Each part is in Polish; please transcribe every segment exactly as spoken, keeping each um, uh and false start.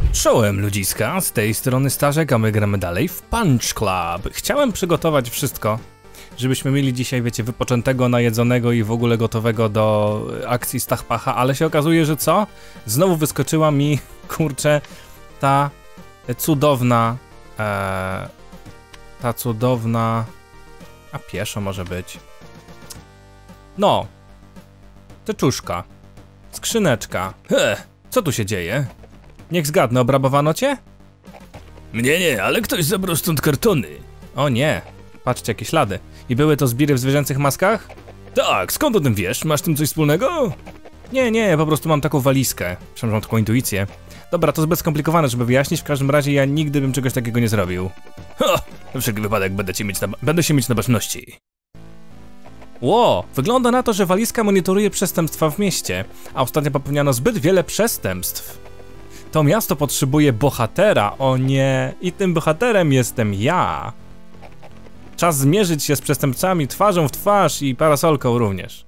Czołem ludziska, z tej strony Starzek, a my gramy dalej w Punch Club. Chciałem przygotować wszystko, żebyśmy mieli dzisiaj, wiecie, wypoczętego, najedzonego i w ogóle gotowego do akcji Stachpacha, ale się okazuje, że co? Znowu wyskoczyła mi, kurczę, ta cudowna, e, ta cudowna, a pieszo może być, no, teczuszka, skrzyneczka, he, co tu się dzieje? Niech zgadnę, obrabowano cię? Mnie nie, ale ktoś zabrał stąd kartony. O nie, patrzcie jakie ślady. I były to zbiry w zwierzęcych maskach? Tak, skąd o tym wiesz? Masz z tym coś wspólnego? Nie, nie, po prostu mam taką walizkę. Przynajmniej mam taką intuicję. Dobra, to zbyt skomplikowane, żeby wyjaśnić, w każdym razie ja nigdy bym czegoś takiego nie zrobił. Ha! Na wszelki wypadek będę, cię mieć na, będę się mieć na baczności. Ło, wygląda na to, że walizka monitoruje przestępstwa w mieście, a ostatnio popełniano zbyt wiele przestępstw. To miasto potrzebuje bohatera, o nie, i tym bohaterem jestem ja. Czas zmierzyć się z przestępcami twarzą w twarz i parasolką również.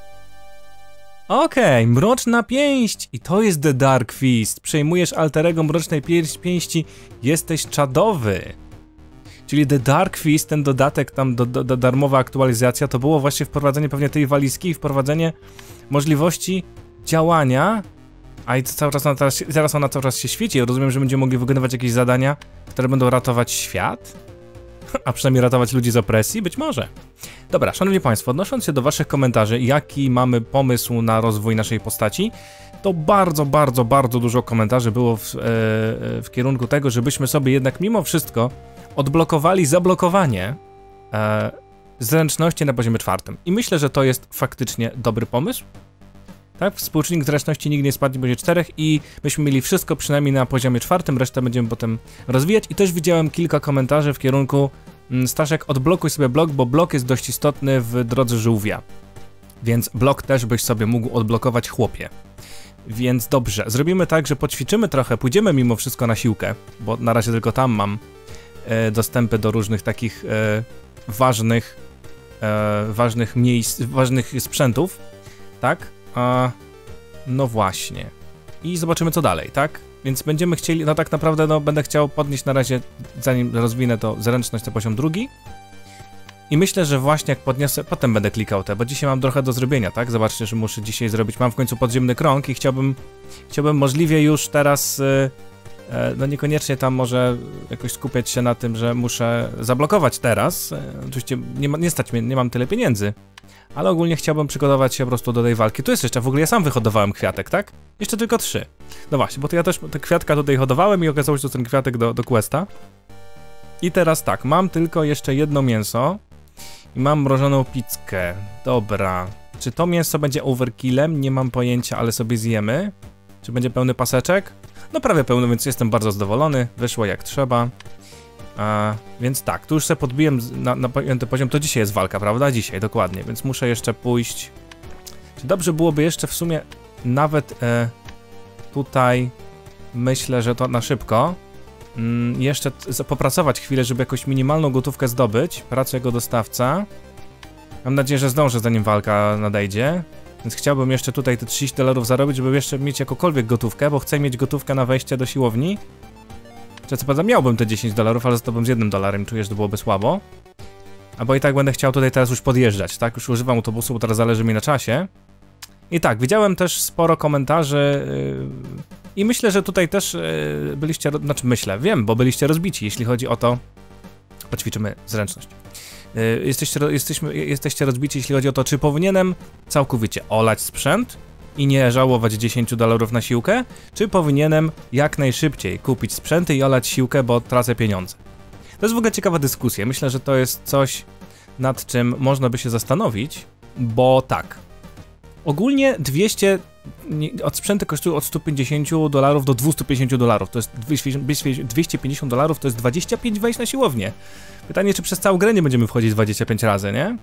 Okej, okay, mroczna pięść i to jest The Dark Fist. Przejmujesz alterego mrocznej pięści, jesteś czadowy. Czyli The Dark Fist, ten dodatek tam, do, do, do darmowa aktualizacja, to było właśnie wprowadzenie pewnie tej walizki i wprowadzenie możliwości działania. A i cały czas ona teraz, zaraz ona cały czas się świeci. Ja rozumiem, że będziemy mogli wykonywać jakieś zadania, które będą ratować świat? A przynajmniej ratować ludzi z opresji? Być może. Dobra, szanowni państwo, odnosząc się do waszych komentarzy, jaki mamy pomysł na rozwój naszej postaci, to bardzo, bardzo, bardzo dużo komentarzy było w, e, w kierunku tego, żebyśmy sobie jednak mimo wszystko odblokowali zablokowanie e, zręczności na poziomie czwartym. I myślę, że to jest faktycznie dobry pomysł. Tak, współczynnik zręczności nigdy nie spadnie będzie czterech i myśmy mieli wszystko przynajmniej na poziomie czwartym, resztę będziemy potem rozwijać. I też widziałem kilka komentarzy w kierunku Staszek, odblokuj sobie blok, bo blok jest dość istotny w drodze żółwia. Więc blok też byś sobie mógł odblokować, chłopie. Więc dobrze, zrobimy tak, że poćwiczymy trochę, pójdziemy mimo wszystko na siłkę, bo na razie tylko tam mam e, dostępy do różnych takich e, ważnych, e, ważnych miejsc, ważnych sprzętów, tak? A, no właśnie. I zobaczymy co dalej, tak? Więc będziemy chcieli, no tak naprawdę no będę chciał podnieść na razie, zanim rozwinę to zręczność na poziom drugi. I myślę, że właśnie jak podniosę, potem będę klikał te, bo dzisiaj mam trochę do zrobienia, tak? Zobaczcie, że muszę dzisiaj zrobić, mam w końcu podziemny krąg i chciałbym, chciałbym możliwie już teraz, yy, yy, no niekoniecznie tam może jakoś skupiać się na tym, że muszę zablokować teraz. Yy, oczywiście nie, ma, nie stać mnie, nie mam tyle pieniędzy. Ale ogólnie chciałbym przygotować się po prostu do tej walki. Tu jest jeszcze, w ogóle ja sam wyhodowałem kwiatek, tak? Jeszcze tylko trzy. No właśnie, bo to ja też te kwiatka tutaj hodowałem i okazało się, że to ten kwiatek do, do questa. I teraz tak, mam tylko jeszcze jedno mięso. I mam mrożoną pizzkę. Dobra. Czy to mięso będzie overkillem? Nie mam pojęcia, ale sobie zjemy. Czy będzie pełny paseczek? No prawie pełny, więc jestem bardzo zadowolony. Wyszło jak trzeba. A, więc tak, tu już sobie podbiłem na, na piąty poziom, to dzisiaj jest walka, prawda? Dzisiaj, dokładnie, więc muszę jeszcze pójść. Czy dobrze byłoby jeszcze w sumie nawet e, tutaj, myślę, że to na szybko, mm, jeszcze t, popracować chwilę, żeby jakąś minimalną gotówkę zdobyć. Praca jako dostawca. Mam nadzieję, że zdążę, zanim walka nadejdzie. Więc chciałbym jeszcze tutaj te trzydzieści dolarów zarobić, żeby jeszcze mieć jakąkolwiek gotówkę, bo chcę mieć gotówkę na wejście do siłowni. Czy co prawda miałbym te dziesięć dolarów, ale zostałbym z jednym dolarem, czuję, że to byłoby słabo. Albo i tak będę chciał tutaj teraz już podjeżdżać, tak? Już używam autobusu, bo teraz zależy mi na czasie. I tak, widziałem też sporo komentarzy yy, i myślę, że tutaj też yy, byliście, znaczy myślę, wiem, bo byliście rozbici, jeśli chodzi o to, poćwiczymy zręczność. Yy, jesteście, jesteśmy, jesteście rozbici, jeśli chodzi o to, czy powinienem całkowicie olać sprzęt i nie żałować dziesięć dolarów na siłkę, czy powinienem jak najszybciej kupić sprzęty i olać siłkę, bo tracę pieniądze. To jest w ogóle ciekawa dyskusja, myślę, że to jest coś, nad czym można by się zastanowić, bo tak, ogólnie dwieście, od sprzęty kosztują od stu pięćdziesięciu dolarów do dwustu pięćdziesięciu dolarów, to jest dwieście pięćdziesiąt dolarów, to jest dwadzieścia pięć wejść na siłownię. Pytanie, czy przez całą grę nie będziemy wchodzić dwadzieścia pięć razy, nie?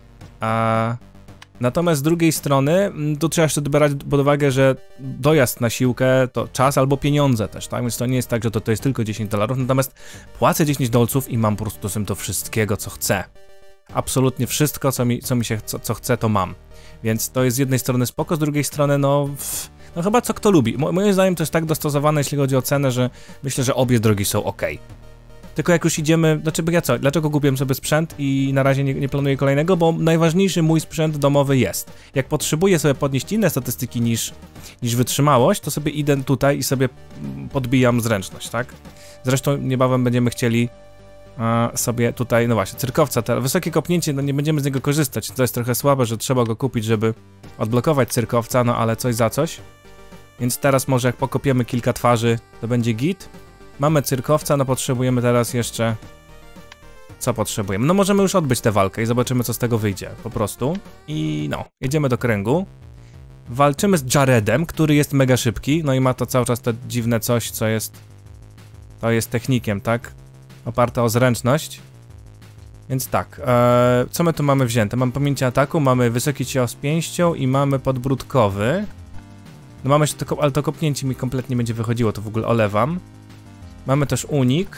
A... Natomiast z drugiej strony, tu trzeba jeszcze brać pod uwagę, że dojazd na siłkę to czas albo pieniądze też, tak? Więc to nie jest tak, że to, to jest tylko dziesięć dolarów, natomiast płacę dziesięć dolców i mam po prostu dostęp do wszystkiego, co chcę. Absolutnie wszystko, co mi, co mi się, co, co chcę, to mam. Więc to jest z jednej strony spoko, z drugiej strony, no, No chyba co kto lubi. Mo moim zdaniem to jest tak dostosowane, jeśli chodzi o cenę, że myślę, że obie drogi są ok. Tylko jak już idziemy, znaczy ja co, dlaczego kupiłem sobie sprzęt i na razie nie, nie planuję kolejnego, bo najważniejszy mój sprzęt domowy jest. Jak potrzebuję sobie podnieść inne statystyki niż, niż wytrzymałość, to sobie idę tutaj i sobie podbijam zręczność, tak? Zresztą niebawem będziemy chcieli a, sobie tutaj, no właśnie, cyrkowca, te wysokie kopnięcie, no nie będziemy z niego korzystać, to jest trochę słabe, że trzeba go kupić, żeby odblokować cyrkowca, no ale coś za coś. Więc teraz może jak pokopiemy kilka twarzy, to będzie git. Mamy cyrkowca, no potrzebujemy teraz jeszcze... Co potrzebujemy? No możemy już odbyć tę walkę i zobaczymy, co z tego wyjdzie, po prostu. I no, jedziemy do kręgu. Walczymy z Jaredem, który jest mega szybki, no i ma to cały czas to dziwne coś, co jest... To jest technikiem, tak? Oparte o zręczność. Więc tak, ee, co my tu mamy wzięte? Mamy pamięć ataku, mamy wysoki cios pięścią i mamy podbródkowy. No mamy jeszcze to, ale to kopnięcie mi kompletnie będzie wychodziło, to w ogóle olewam. Mamy też unik.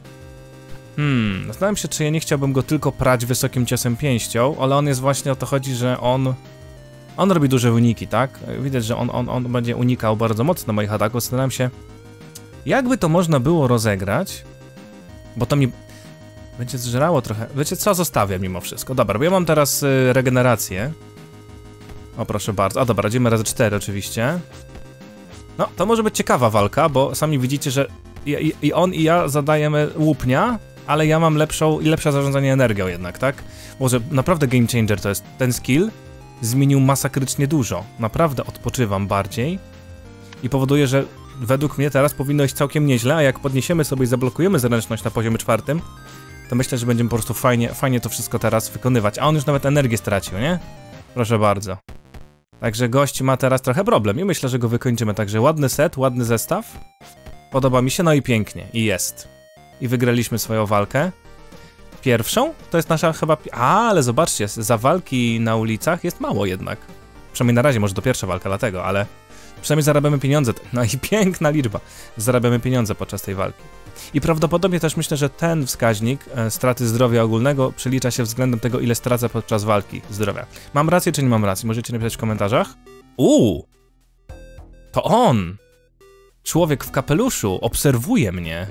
Hmm, zastanawiam się, czy ja nie chciałbym go tylko prać wysokim ciosem pięścią, ale on jest właśnie o to chodzi, że on... On robi duże uniki, tak? Widać, że on, on, on będzie unikał bardzo mocno moich ataków. Zastanawiam się, jakby to można było rozegrać, bo to mi będzie zżerało trochę. Wiecie co? Zostawię mimo wszystko. Dobra, bo ja mam teraz y, regenerację. O, proszę bardzo. A dobra, idziemy razy cztery oczywiście. No, to może być ciekawa walka, bo sami widzicie, że i, i on i ja zadajemy łupnia, ale ja mam lepszą i lepsze zarządzanie energią jednak, tak? Może naprawdę game changer to jest ten skill. Zmienił masakrycznie dużo. Naprawdę odpoczywam bardziej i powoduje, że według mnie teraz powinno iść całkiem nieźle, a jak podniesiemy sobie i zablokujemy zręczność na poziomie czwartym, to myślę, że będziemy po prostu fajnie, fajnie to wszystko teraz wykonywać. A on już nawet energię stracił, nie? Proszę bardzo. Także gość ma teraz trochę problem i myślę, że go wykończymy. Także ładny set, ładny zestaw. Podoba mi się, no i pięknie. I jest. I wygraliśmy swoją walkę. Pierwszą? To jest nasza chyba... A, ale zobaczcie, za walki na ulicach jest mało jednak. Przynajmniej na razie, może to pierwsza walka, dlatego, ale... Przynajmniej zarabiamy pieniądze. No i piękna liczba. Zarabiamy pieniądze podczas tej walki. I prawdopodobnie też myślę, że ten wskaźnik e, straty zdrowia ogólnego przelicza się względem tego, ile stracę podczas walki zdrowia. Mam rację, czy nie mam racji? Możecie napisać w komentarzach. Uuu! To on! Człowiek w kapeluszu obserwuje mnie.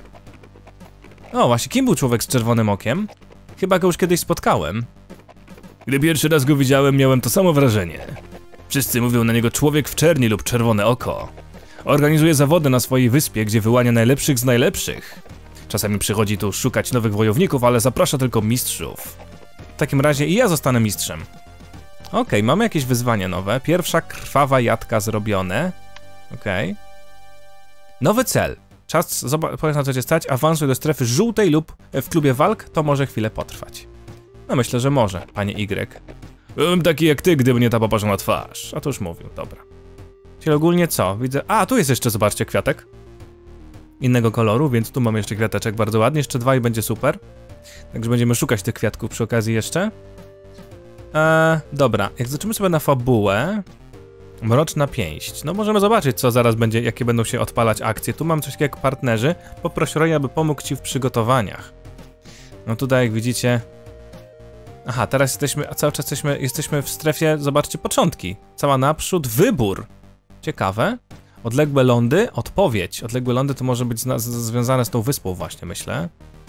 O, właśnie, kim był człowiek z czerwonym okiem? Chyba go już kiedyś spotkałem. Gdy pierwszy raz go widziałem, miałem to samo wrażenie. Wszyscy mówią na niego człowiek w czerni lub czerwone oko. Organizuje zawody na swojej wyspie, gdzie wyłania najlepszych z najlepszych. Czasami przychodzi tu szukać nowych wojowników, ale zaprasza tylko mistrzów. W takim razie i ja zostanę mistrzem. Okej, okay, mamy jakieś wyzwanie nowe. Pierwsza krwawa jadka zrobione. Okej. Okay. Nowy cel. Czas, powiedz na co cię stać, awansuj do strefy żółtej lub w klubie walk, to może chwilę potrwać. No myślę, że może, panie Y. Byłem taki jak ty, gdyby nie ta poparzona twarz. A to już mówił, dobra. Czyli ogólnie co? Widzę... A, tu jest jeszcze, zobaczcie, kwiatek. Innego koloru, więc tu mamy jeszcze kwiateczek bardzo ładnie. Jeszcze dwa i będzie super. Także będziemy szukać tych kwiatków przy okazji jeszcze. Eee, dobra, jak zobaczymy sobie na fabułę... Mroczna pięść. No możemy zobaczyć, co zaraz będzie, jakie będą się odpalać akcje. Tu mam coś takiego jak partnerzy. Poproś Roya, aby pomógł ci w przygotowaniach. No tutaj, jak widzicie... Aha, teraz jesteśmy, a cały czas jesteśmy, jesteśmy w strefie, zobaczcie, początki. Cała naprzód, wybór. Ciekawe. Odległe lądy, odpowiedź. Odległe lądy to może być z, z, związane z tą wyspą właśnie, myślę.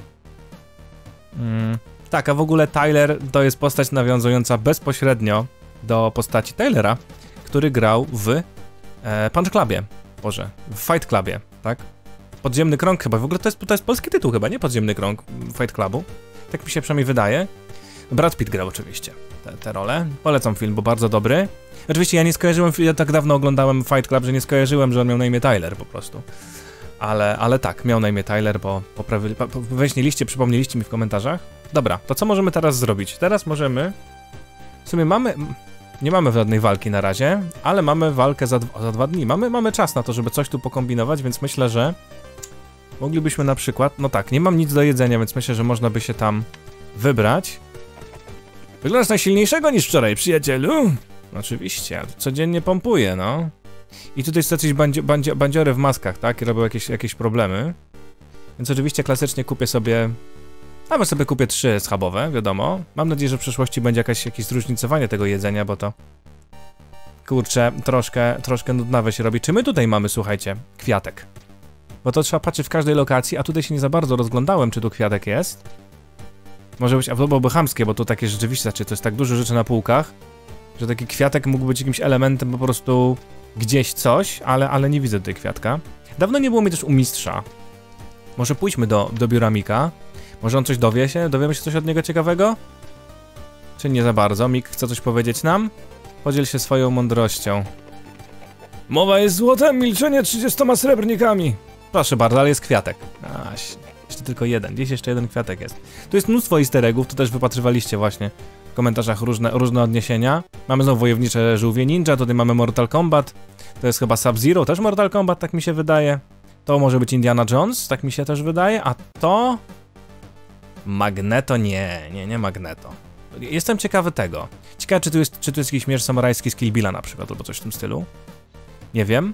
Mm. Tak, a w ogóle Tyler to jest postać nawiązująca bezpośrednio do postaci Tylera, który grał w e, Punch Clubie. Boże, w Fight Clubie, tak? Podziemny Krąg chyba, w ogóle to jest, to jest polski tytuł chyba, nie? Podziemny Krąg Fight Clubu. Tak mi się przynajmniej wydaje. Brad Pitt grał oczywiście te, te role. Polecam film, bo bardzo dobry. Oczywiście ja nie skojarzyłem, ja tak dawno oglądałem Fight Club, że nie skojarzyłem, że on miał na imię Tyler po prostu. Ale, ale tak, miał na imię Tyler, bo poprawili, po, wyjaśniliście, przypomnieliście mi w komentarzach. Dobra, to co możemy teraz zrobić? Teraz możemy... W sumie mamy... Nie mamy żadnej walki na razie, ale mamy walkę za, za dwa dni. Mamy, mamy czas na to, żeby coś tu pokombinować, więc myślę, że... Moglibyśmy na przykład... No tak, nie mam nic do jedzenia, więc myślę, że można by się tam wybrać. Wyglądasz na silniejszego niż wczoraj, przyjacielu. Oczywiście, codziennie pompuję, no. I tutaj są jakieś bandzio, bandzio, bandziory w maskach, tak? I robią jakieś, jakieś problemy. Więc oczywiście klasycznie kupię sobie... Nawet sobie kupię trzy schabowe, wiadomo. Mam nadzieję, że w przyszłości będzie jakaś, jakieś zróżnicowanie tego jedzenia, bo to... kurczę, troszkę, troszkę nudnawe się robi. Czy my tutaj mamy, słuchajcie, kwiatek? Bo to trzeba patrzeć w każdej lokacji, a tutaj się nie za bardzo rozglądałem, czy tu kwiatek jest. Może być, a to byłoby chamskie, bo tu takie rzeczywiście, znaczy to jest tak dużo rzeczy na półkach, że taki kwiatek mógł być jakimś elementem po prostu gdzieś coś, ale, ale nie widzę tutaj kwiatka. Dawno nie było mi też u mistrza. Może pójdźmy do, do biura Mika. Może on coś dowie się? Dowiemy się coś od niego ciekawego? Czy nie za bardzo? Mik chce coś powiedzieć nam? Podziel się swoją mądrością. Mowa jest złotem, milczenie trzydziestoma srebrnikami. Proszę bardzo, ale jest kwiatek. A, jeszcze tylko jeden. Gdzieś jeszcze jeden kwiatek jest. Tu jest mnóstwo easter eggów, tu też wypatrywaliście właśnie w komentarzach różne, różne odniesienia. Mamy znowu wojownicze żółwie ninja, tutaj mamy Mortal Kombat. To jest chyba Sub-Zero, też Mortal Kombat, tak mi się wydaje. To może być Indiana Jones, tak mi się też wydaje, a to... Magneto? Nie, nie, nie Magneto. Jestem ciekawy tego. Ciekawe, czy tu jest, czy tu jest jakiś miecz samurajski z Kill Billa na przykład, albo coś w tym stylu. Nie wiem.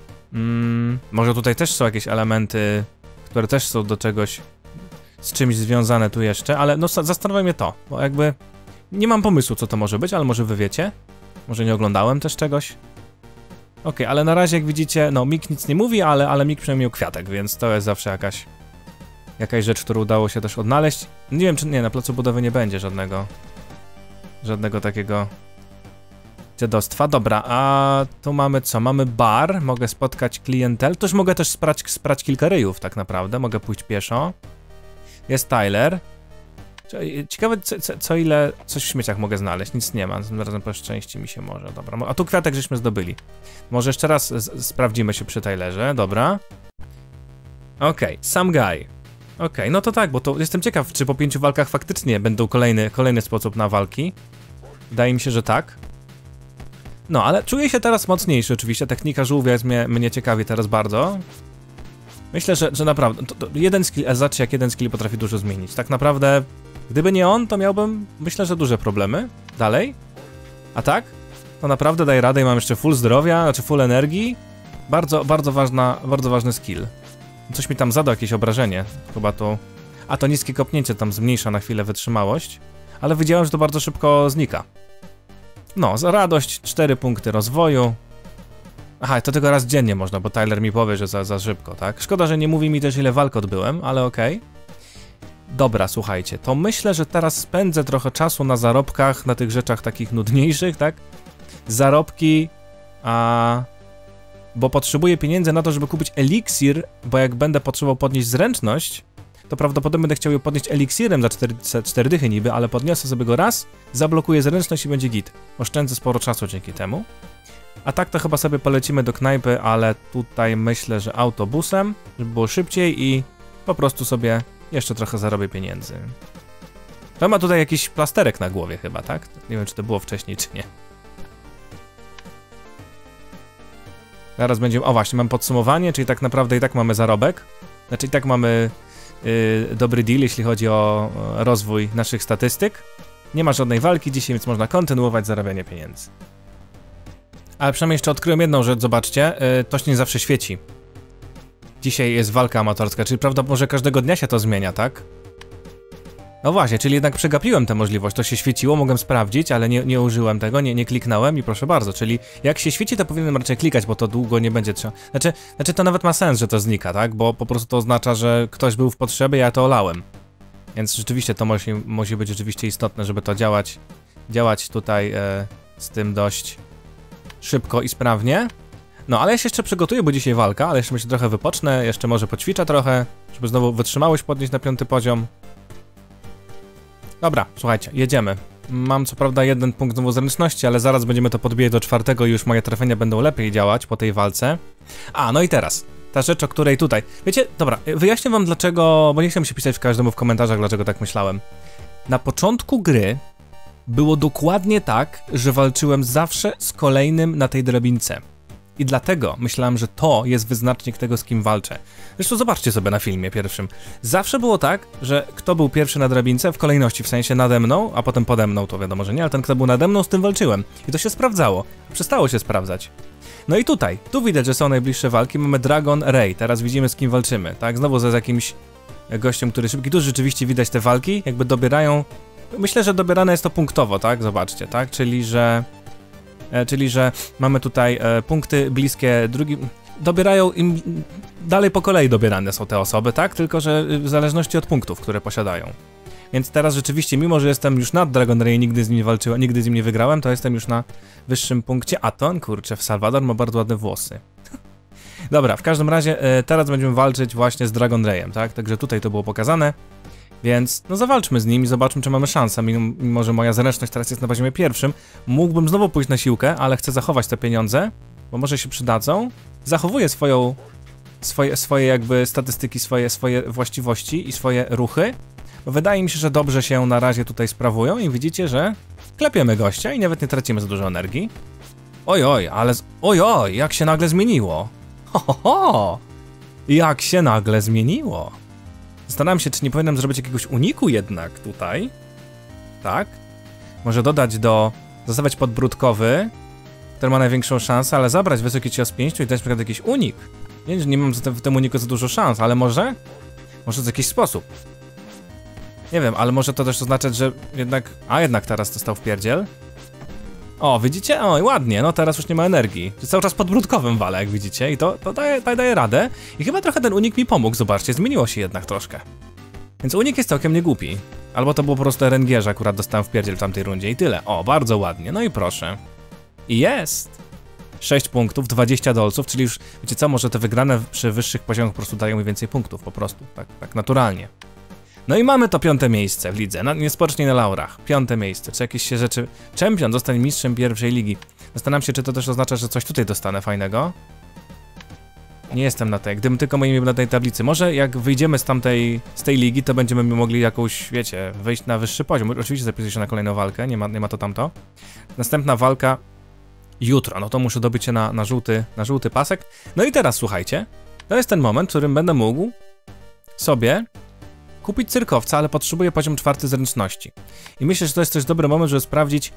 Mm, może tutaj też są jakieś elementy, które też są do czegoś, z czymś związane tu jeszcze, ale no zastanawia mnie to, bo jakby nie mam pomysłu, co to może być, ale może wy wiecie. Może nie oglądałem też czegoś. Okej, okay, ale na razie jak widzicie, no Mik nic nie mówi, ale, ale Mik przynajmniej miał kwiatek, więc to jest zawsze jakaś jakaś rzecz, którą udało się też odnaleźć. Nie wiem, czy nie, na placu budowy nie będzie żadnego żadnego takiego dziadostwa. Dobra, a tu mamy co? Mamy bar, mogę spotkać klientel, to już mogę też sprać, sprać kilka ryjów tak naprawdę, mogę pójść pieszo. Jest Tyler. Ciekawe, co, co, co ile, coś w śmieciach mogę znaleźć, nic nie ma, tym razem po szczęści mi się może, dobra. A tu kwiatek żeśmy zdobyli. Może jeszcze raz z, sprawdzimy się przy Tylerze, dobra. Okej, okay, some guy. Okej, okay, no to tak, bo to jestem ciekaw, czy po pięciu walkach faktycznie będą kolejny, kolejny sposób na walki. Wydaje mi się, że tak. No, ale czuję się teraz mocniejszy oczywiście, technika żółwia jest mnie, mnie ciekawi teraz bardzo. Myślę, że, że naprawdę, to, to jeden skill, a zobaczcie jak jeden skill potrafi dużo zmienić. Tak naprawdę, gdyby nie on, to miałbym, myślę, że duże problemy. Dalej. A tak? To naprawdę daje radę i mam jeszcze full zdrowia, znaczy full energii. Bardzo, bardzo ważna, bardzo ważny skill. Coś mi tam zadał, jakieś obrażenie. Chyba to... A to niskie kopnięcie tam zmniejsza na chwilę wytrzymałość. Ale widziałem, że to bardzo szybko znika. No, za radość, cztery punkty rozwoju. Aha, to tylko raz dziennie można, bo Tyler mi powie, że za, za szybko, tak? Szkoda, że nie mówi mi też ile walk odbyłem, ale okej. Okay. Dobra, słuchajcie, to myślę, że teraz spędzę trochę czasu na zarobkach, na tych rzeczach takich nudniejszych, tak? Zarobki, a... bo potrzebuję pieniędzy na to, żeby kupić eliksir, bo jak będę potrzebował podnieść zręczność, to prawdopodobnie będę chciał ją podnieść eliksirem za cztery dychy niby, ale podniosę sobie go raz, zablokuję zręczność i będzie git. Oszczędzę sporo czasu dzięki temu. A tak to chyba sobie polecimy do knajpy, ale tutaj myślę, że autobusem, żeby było szybciej i po prostu sobie jeszcze trochę zarobię pieniędzy. To ma tutaj jakiś plasterek na głowie chyba, tak? Nie wiem, czy to było wcześniej, czy nie. Zaraz będziemy... O właśnie, mam podsumowanie, czyli tak naprawdę i tak mamy zarobek. Znaczy i tak mamy yy, dobry deal, jeśli chodzi o rozwój naszych statystyk. Nie ma żadnej walki dzisiaj, więc można kontynuować zarabianie pieniędzy. Ale przynajmniej jeszcze odkryłem jedną rzecz, zobaczcie, yy, to się nie zawsze świeci. Dzisiaj jest walka amatorska, czyli prawda, może każdego dnia się to zmienia, tak? No właśnie, czyli jednak przegapiłem tę możliwość, to się świeciło, mogłem sprawdzić, ale nie, nie użyłem tego, nie, nie kliknąłem i proszę bardzo, czyli jak się świeci, to powinienem raczej klikać, bo to długo nie będzie trzeba. Znaczy, znaczy to nawet ma sens, że to znika, tak? Bo po prostu to oznacza, że ktoś był w potrzebie, ja to olałem. Więc rzeczywiście to musi, musi być rzeczywiście istotne, żeby to działać, działać tutaj e, z tym dość szybko i sprawnie. No, ale ja się jeszcze przygotuję, bo dzisiaj walka, ale jeszcze się trochę wypocznę, jeszcze może poćwiczę trochę, żeby znowu wytrzymałość podnieść na piąty poziom. Dobra, słuchajcie, jedziemy. Mam co prawda jeden punkt znowu zręczności, ale zaraz będziemy to podbijać do czwartego i już moje trafienia będą lepiej działać po tej walce. A, no i teraz, ta rzecz, o której tutaj... Wiecie, dobra, wyjaśnię wam dlaczego, bo nie chcę się pisać w każdemu w komentarzach, dlaczego tak myślałem. Na początku gry było dokładnie tak, że walczyłem zawsze z kolejnym na tej drabince. I dlatego myślałem, że to jest wyznacznik tego, z kim walczę. Zresztą zobaczcie sobie na filmie pierwszym. Zawsze było tak, że kto był pierwszy na drabince, w kolejności, w sensie nade mną, a potem pode mną, to wiadomo, że nie, ale ten, kto był nade mną, z tym walczyłem. I to się sprawdzało. Przestało się sprawdzać. No i tutaj, tu widać, że są najbliższe walki. Mamy Dragon Ray. Teraz widzimy, z kim walczymy, tak? Znowu z jakimś gościem, który szybki. Tu rzeczywiście widać te walki, jakby dobierają... Myślę, że dobierane jest to punktowo, tak? Zobaczcie, tak? Czyli, że... e, czyli że mamy tutaj e, punkty bliskie drugim, dobierają im, dalej po kolei dobierane są te osoby, tak? Tylko że w zależności od punktów, które posiadają. Więc teraz rzeczywiście, mimo że jestem już nad Dragon Ray, nigdy z nim nie walczyłem, nigdy z nim nie wygrałem, to jestem już na wyższym punkcie. A to, kurczę, w Salvador ma bardzo ładne włosy. Dobra, w każdym razie e, teraz będziemy walczyć właśnie z Dragon Rayem, tak? Także tutaj to było pokazane. Więc no zawalczmy z nim i zobaczmy, czy mamy szansę, mimo, mimo że moja zręczność teraz jest na poziomie pierwszym. Mógłbym znowu pójść na siłkę, ale chcę zachować te pieniądze, bo może się przydadzą. Zachowuję swoją, swoje, swoje jakby statystyki, swoje, swoje właściwości i swoje ruchy. Bo wydaje mi się, że dobrze się na razie tutaj sprawują i widzicie, że klepiemy gościa i nawet nie tracimy za dużo energii. Oj, oj, ale... Z... Oj, oj, jak się nagle zmieniło. Ho, ho, ho. Jak się nagle zmieniło. Zastanawiam się, czy nie powinienem zrobić jakiegoś uniku jednak tutaj. Tak? Może dodać do... Zostawiać podbródkowy, który ma największą szansę, ale zabrać wysoki cios pięścią i dać na przykład jakiś unik. Nie, że nie mam w tym uniku za dużo szans, ale może? Może w jakiś sposób. Nie wiem, ale może to też oznaczać, że jednak... A jednak teraz dostał wpierdziel. O, widzicie? O, i ładnie, no teraz już nie ma energii. Cały czas podbródkowym wale, jak widzicie, i to, to daje, daje, daje radę. I chyba trochę ten unik mi pomógł, zobaczcie, zmieniło się jednak troszkę. Więc unik jest całkiem niegłupi. Albo to było po prostu R N G, że akurat dostałem wpierdziel w tamtej rundzie i tyle. O, bardzo ładnie, no i proszę. I jest! sześć punktów, dwadzieścia dolców, czyli już, wiecie co, może te wygrane przy wyższych poziomach po prostu dają mi więcej punktów, po prostu, tak, tak naturalnie. No i mamy to piąte miejsce w lidze, no, niespocznie na laurach. Piąte miejsce, czy jakieś się rzeczy... Czempion zostanie mistrzem pierwszej ligi. Zastanawiam się, czy to też oznacza, że coś tutaj dostanę fajnego. Nie jestem na tej, gdybym tylko moim na tej tablicy. Może jak wyjdziemy z tamtej, z tej ligi, to będziemy mogli jakąś, wiecie, wejść na wyższy poziom. Oczywiście zapisuję się na kolejną walkę, nie ma, nie ma to tamto. Następna walka jutro, no to muszę dobyć się na, na, żółty, na żółty pasek. No i teraz słuchajcie, to jest ten moment, w którym będę mógł sobie kupić cyrkowca, ale potrzebuję poziom czwarty zręczności. I myślę, że to jest też dobry moment, żeby sprawdzić,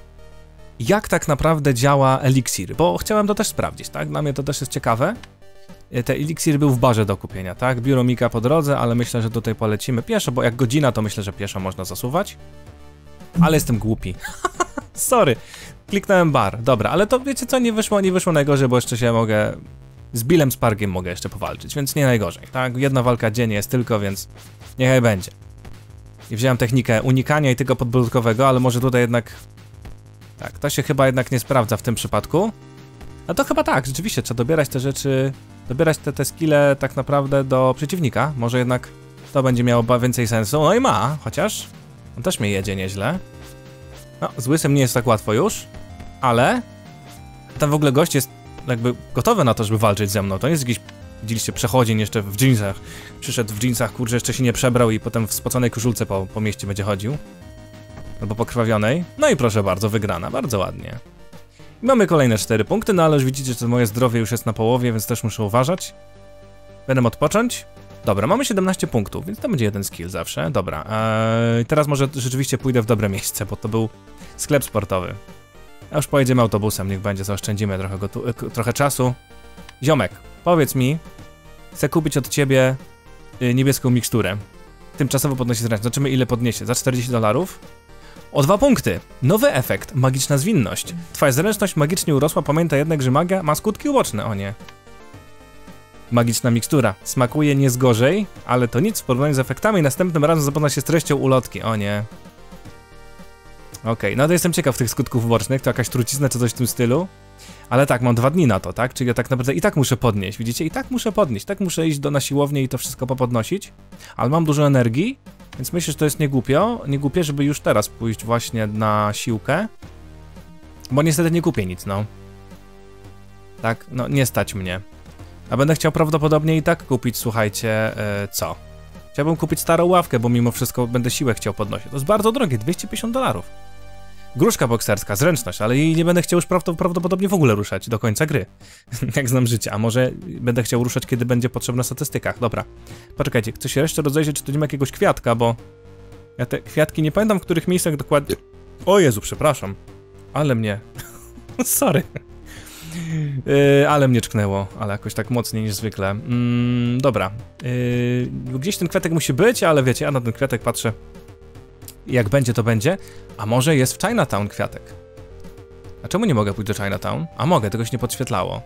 jak tak naprawdę działa eliksir, bo chciałem to też sprawdzić, tak? Dla mnie to też jest ciekawe. Te eliksir był w barze do kupienia, tak? Biuro Mika po drodze, ale myślę, że tutaj polecimy pieszo, bo jak godzina, to myślę, że pieszo można zasuwać. Ale jestem głupi. Sorry, kliknąłem bar. Dobra, ale to wiecie co, nie wyszło, nie wyszło najgorzej, bo jeszcze się mogę... Z Billem Spargiem mogę jeszcze powalczyć, więc nie najgorzej, tak? Jedna walka dziennie jest tylko, więc niechaj będzie. I wziąłem technikę unikania i tego podbródkowego, ale może tutaj jednak... Tak, to się chyba jednak nie sprawdza w tym przypadku. A to chyba tak, rzeczywiście, trzeba dobierać te rzeczy... Dobierać te, te skille tak naprawdę do przeciwnika. Może jednak to będzie miało więcej sensu. No i ma, chociaż on też mnie jedzie nieźle. No, z łysym nie jest tak łatwo już, ale tam w ogóle gość jest jakby gotowy na to, żeby walczyć ze mną. To nie jest jakiś, widzieliście, przechodzień jeszcze w dżinsach. Przyszedł w dżinsach, kurczę, jeszcze się nie przebrał i potem w spoconej koszulce po, po mieście będzie chodził. Albo pokrwawionej. No i proszę bardzo, wygrana, bardzo ładnie. I mamy kolejne cztery punkty, no ale już widzicie, że moje zdrowie już jest na połowie, więc też muszę uważać. Będę odpocząć. Dobra, mamy siedemnaście punktów, więc to będzie jeden skill zawsze. Dobra, eee, teraz może rzeczywiście pójdę w dobre miejsce, bo to był sklep sportowy. A już pojedziemy autobusem, niech będzie, zaoszczędzimy trochę, go tu, trochę czasu. Ziomek, powiedz mi, chcę kupić od ciebie y, niebieską miksturę. Tymczasowo podnosi zręczność. Zobaczymy, ile podniesie. Za czterdzieści dolarów? O dwa punkty. Nowy efekt. Magiczna zwinność. Twoja zręczność magicznie urosła, pamiętaj jednak, że magia ma skutki uboczne. O nie. Magiczna mikstura. Smakuje nie zgorzej, ale to nic w porównaniu z efektami. Następnym razem zapozna się z treścią ulotki. O nie. Okej, okay, no to jestem ciekaw tych skutków ubocznych. To jakaś trucizna czy coś w tym stylu. Ale tak, mam dwa dni na to, tak? Czyli ja tak naprawdę i tak muszę podnieść, widzicie? I tak muszę podnieść, tak muszę iść do, na siłownię i to wszystko popodnosić. Ale mam dużo energii, więc myślę, że to jest niegłupio. Niegłupie, żeby już teraz pójść właśnie na siłkę. Bo niestety nie kupię nic, no. Tak, no nie stać mnie. A będę chciał prawdopodobnie i tak kupić, słuchajcie, yy, co? Chciałbym kupić starą ławkę, bo mimo wszystko będę siłę chciał podnosić. To jest bardzo drogie, dwieście pięćdziesiąt dolarów. Gruszka bokserska, zręczność, ale jej nie będę chciał już prawdopodobnie w ogóle ruszać do końca gry. Jak znam życie, a może będę chciał ruszać, kiedy będzie potrzebna w statystykach. Dobra, poczekajcie, chcę się jeszcze rozejrzeć, czy tu nie ma jakiegoś kwiatka, bo ja te kwiatki nie pamiętam, w których miejscach dokładnie... O Jezu, przepraszam, ale mnie... Sorry. Yy, ale mnie czknęło, ale jakoś tak mocniej niż zwykle. Yy, dobra, yy, gdzieś ten kwiatek musi być, ale wiecie, ja na ten kwiatek patrzę. Jak będzie, to będzie. A może jest w Chinatown kwiatek? A czemu nie mogę pójść do Chinatown? A mogę, tego się nie podświetlało.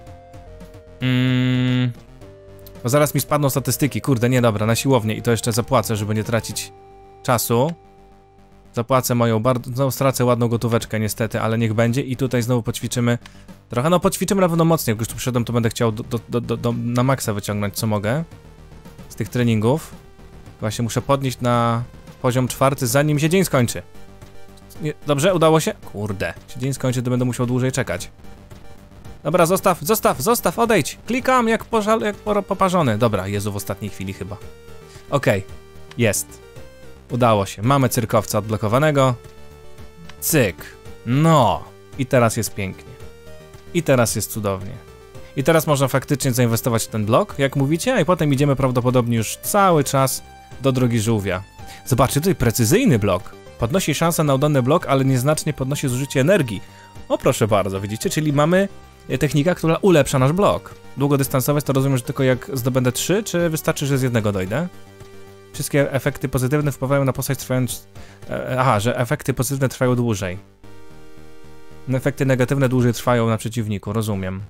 Mm. Bo zaraz mi spadną statystyki, kurde, nie, dobra, na siłownię i to jeszcze zapłacę, żeby nie tracić czasu. Zapłacę moją bardzo, no stracę ładną gotóweczkę niestety, ale niech będzie i tutaj znowu poćwiczymy trochę, no poćwiczymy na pewno mocniej, jak już tu przyszedłem, to będę chciał do, do, do, do, do, na maksa wyciągnąć co mogę z tych treningów. Właśnie muszę podnieść na poziom czwarty, zanim się dzień skończy. Nie, dobrze, udało się? Kurde, się dzień skończy, to będę musiał dłużej czekać. Dobra, zostaw, zostaw, zostaw, odejdź. Klikam jak, pożal, jak poparzony. Dobra, Jezu, w ostatniej chwili chyba. Okej, okay. Jest. Udało się. Mamy cyrkowca odblokowanego. Cyk. No. I teraz jest pięknie. I teraz jest cudownie. I teraz można faktycznie zainwestować w ten blok, jak mówicie, a i potem idziemy prawdopodobnie już cały czas do drogi żółwia. Zobaczcie, tutaj precyzyjny blok. Podnosi szansę na udany blok, ale nieznacznie podnosi zużycie energii. O, proszę bardzo, widzicie? Czyli mamy technika, która ulepsza nasz blok. Długodystansowe to rozumiem, że tylko jak zdobędę trzy, czy wystarczy, że z jednego dojdę? Wszystkie efekty pozytywne wpływają na postać trwając... E, aha, że efekty pozytywne trwają dłużej. Efekty negatywne dłużej trwają na przeciwniku, rozumiem.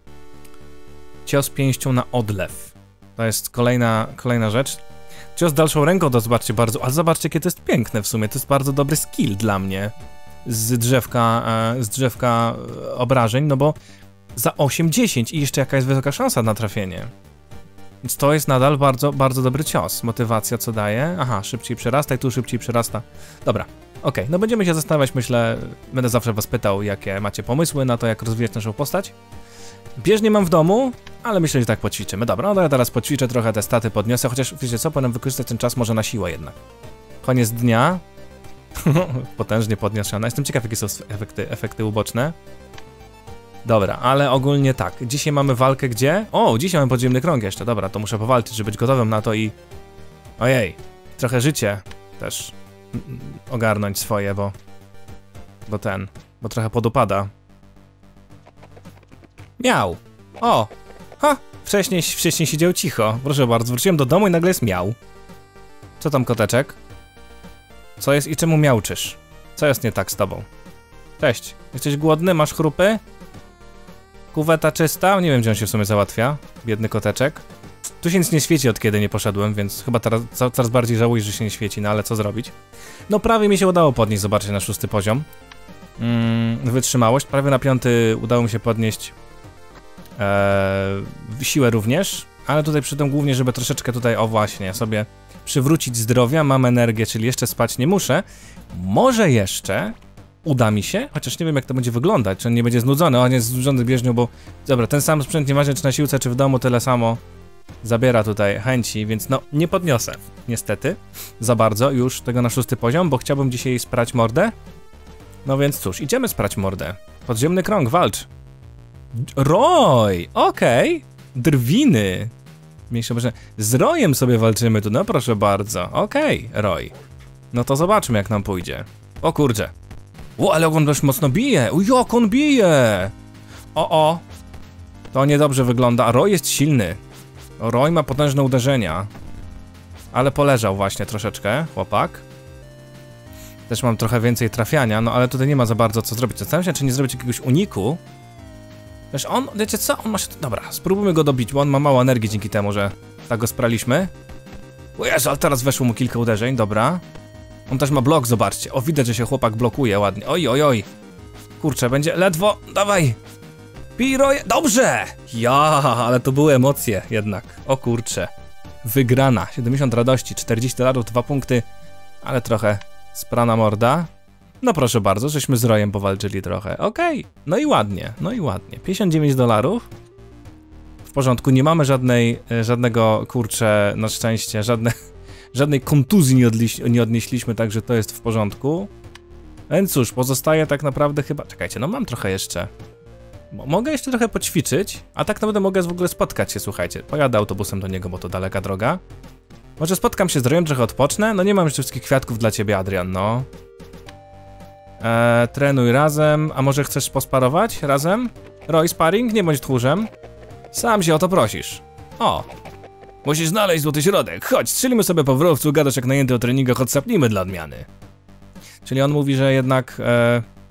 Cios pięścią na odlew. To jest kolejna, kolejna rzecz. Cios dalszą ręką to zobaczcie bardzo... Ale zobaczcie, jakie to jest piękne w sumie. To jest bardzo dobry skill dla mnie. Z drzewka, e, z drzewka obrażeń, no bo za osiem dziesięć i jeszcze jaka jest wysoka szansa na trafienie. Więc to jest nadal bardzo, bardzo dobry cios. Motywacja co daje? Aha, szybciej przerasta i tu szybciej przerasta. Dobra, okej, okay. No będziemy się zastanawiać, myślę, będę zawsze was pytał, jakie macie pomysły na to, jak rozwijać naszą postać. Bieżnię mam w domu, ale myślę, że tak poćwiczymy. Dobra, no to ja teraz poćwiczę, trochę te staty podniosę, chociaż wiecie co, powinienem wykorzystać ten czas może na siłę jednak. Koniec dnia. Potężnie podniesiona. Jestem ciekaw, jakie są efekty, efekty uboczne. Dobra, ale ogólnie tak. Dzisiaj mamy walkę gdzie? O, dzisiaj mamy podziemny krąg jeszcze. Dobra, to muszę powalczyć, żeby być gotowym na to i... Ojej, trochę życie też ogarnąć swoje, bo... Bo ten... Bo trochę podupada. Miał! O! Ha! Wcześniej, wcześniej siedział cicho. Proszę bardzo, wróciłem do domu i nagle jest miał. Co tam, koteczek? Co jest i czemu miauczysz? Co jest nie tak z tobą? Cześć. Jesteś głodny? Masz chrupy? Kuweta czysta? Nie wiem, gdzie on się w sumie załatwia. Biedny koteczek. Tu się nic nie świeci, od kiedy nie poszedłem, więc chyba teraz coraz bardziej żałuję, że się nie świeci, no ale co zrobić? No prawie mi się udało podnieść, zobaczcie, na szósty poziom. Mm, wytrzymałość. Prawie na piąty udało mi się podnieść ee, siłę również. Ale tutaj przy tym głównie, żeby troszeczkę tutaj, o właśnie, sobie przywrócić zdrowia, mam energię, czyli jeszcze spać nie muszę. Może jeszcze uda mi się, chociaż nie wiem, jak to będzie wyglądać, czy on nie będzie znudzony, on jest znudzony bieżnią, bo dobra, ten sam sprzęt, nieważne czy na siłce, czy w domu, tyle samo zabiera tutaj chęci, więc no, nie podniosę, niestety, za bardzo już tego na szósty poziom, bo chciałbym dzisiaj sprać mordę. No więc cóż, idziemy sprać mordę. Podziemny krąg, walcz. Roy, okej, okay. Drwiny. Mniejsze obrażenia. Z Royem sobie walczymy tu, no proszę bardzo. Okej, okay, Roy. No to zobaczmy, jak nam pójdzie. O kurczę. O, ale on dość mocno bije. O, jak on bije. O, o. To niedobrze wygląda. Roy jest silny. Roy ma potężne uderzenia. Ale poleżał właśnie troszeczkę, chłopak. Też mam trochę więcej trafiania, no ale tutaj nie ma za bardzo co zrobić. Zastanawiam się, czy nie zrobić jakiegoś uniku. Wiesz, on, wiecie co, on ma się... Dobra, spróbujmy go dobić, bo on ma mało energii dzięki temu, że tak go spraliśmy. O Jezu, ale teraz weszło mu kilka uderzeń, dobra. On też ma blok, zobaczcie. O, widać, że się chłopak blokuje ładnie. Oj, oj, oj. Kurczę, będzie ledwo, dawaj. Piroje, dobrze! Ja, ale to były emocje jednak. O kurczę. Wygrana, siedemdziesiąt radości, czterdzieści dolarów, dwa punkty. Ale trochę sprana morda. No proszę bardzo, żeśmy z Royem powalczyli trochę. Okej, okay. No i ładnie, no i ładnie. pięćdziesiąt dziewięć dolarów. W porządku, nie mamy żadnej, żadnego, kurczę, na szczęście, żadne, żadnej kontuzji nie, odliś, nie odnieśliśmy, także to jest w porządku. Więc cóż, pozostaje tak naprawdę chyba... Czekajcie, no mam trochę jeszcze. Mogę jeszcze trochę poćwiczyć, a tak naprawdę mogę w ogóle spotkać się, słuchajcie. Pojadę autobusem do niego, bo to daleka droga. Może spotkam się z Royem, trochę odpocznę? No nie mam jeszcze wszystkich kwiatków dla ciebie, Adrian, no. Eee, trenuj razem, a może chcesz posparować razem? Roy, sparring? Nie bądź tchórzem. Sam się o to prosisz. O. Musisz znaleźć złoty środek. Chodź, strzelimy sobie po wrówcu, gadasz jak najęty o treningach, odsapnijmy dla odmiany. Czyli on mówi, że jednak... E,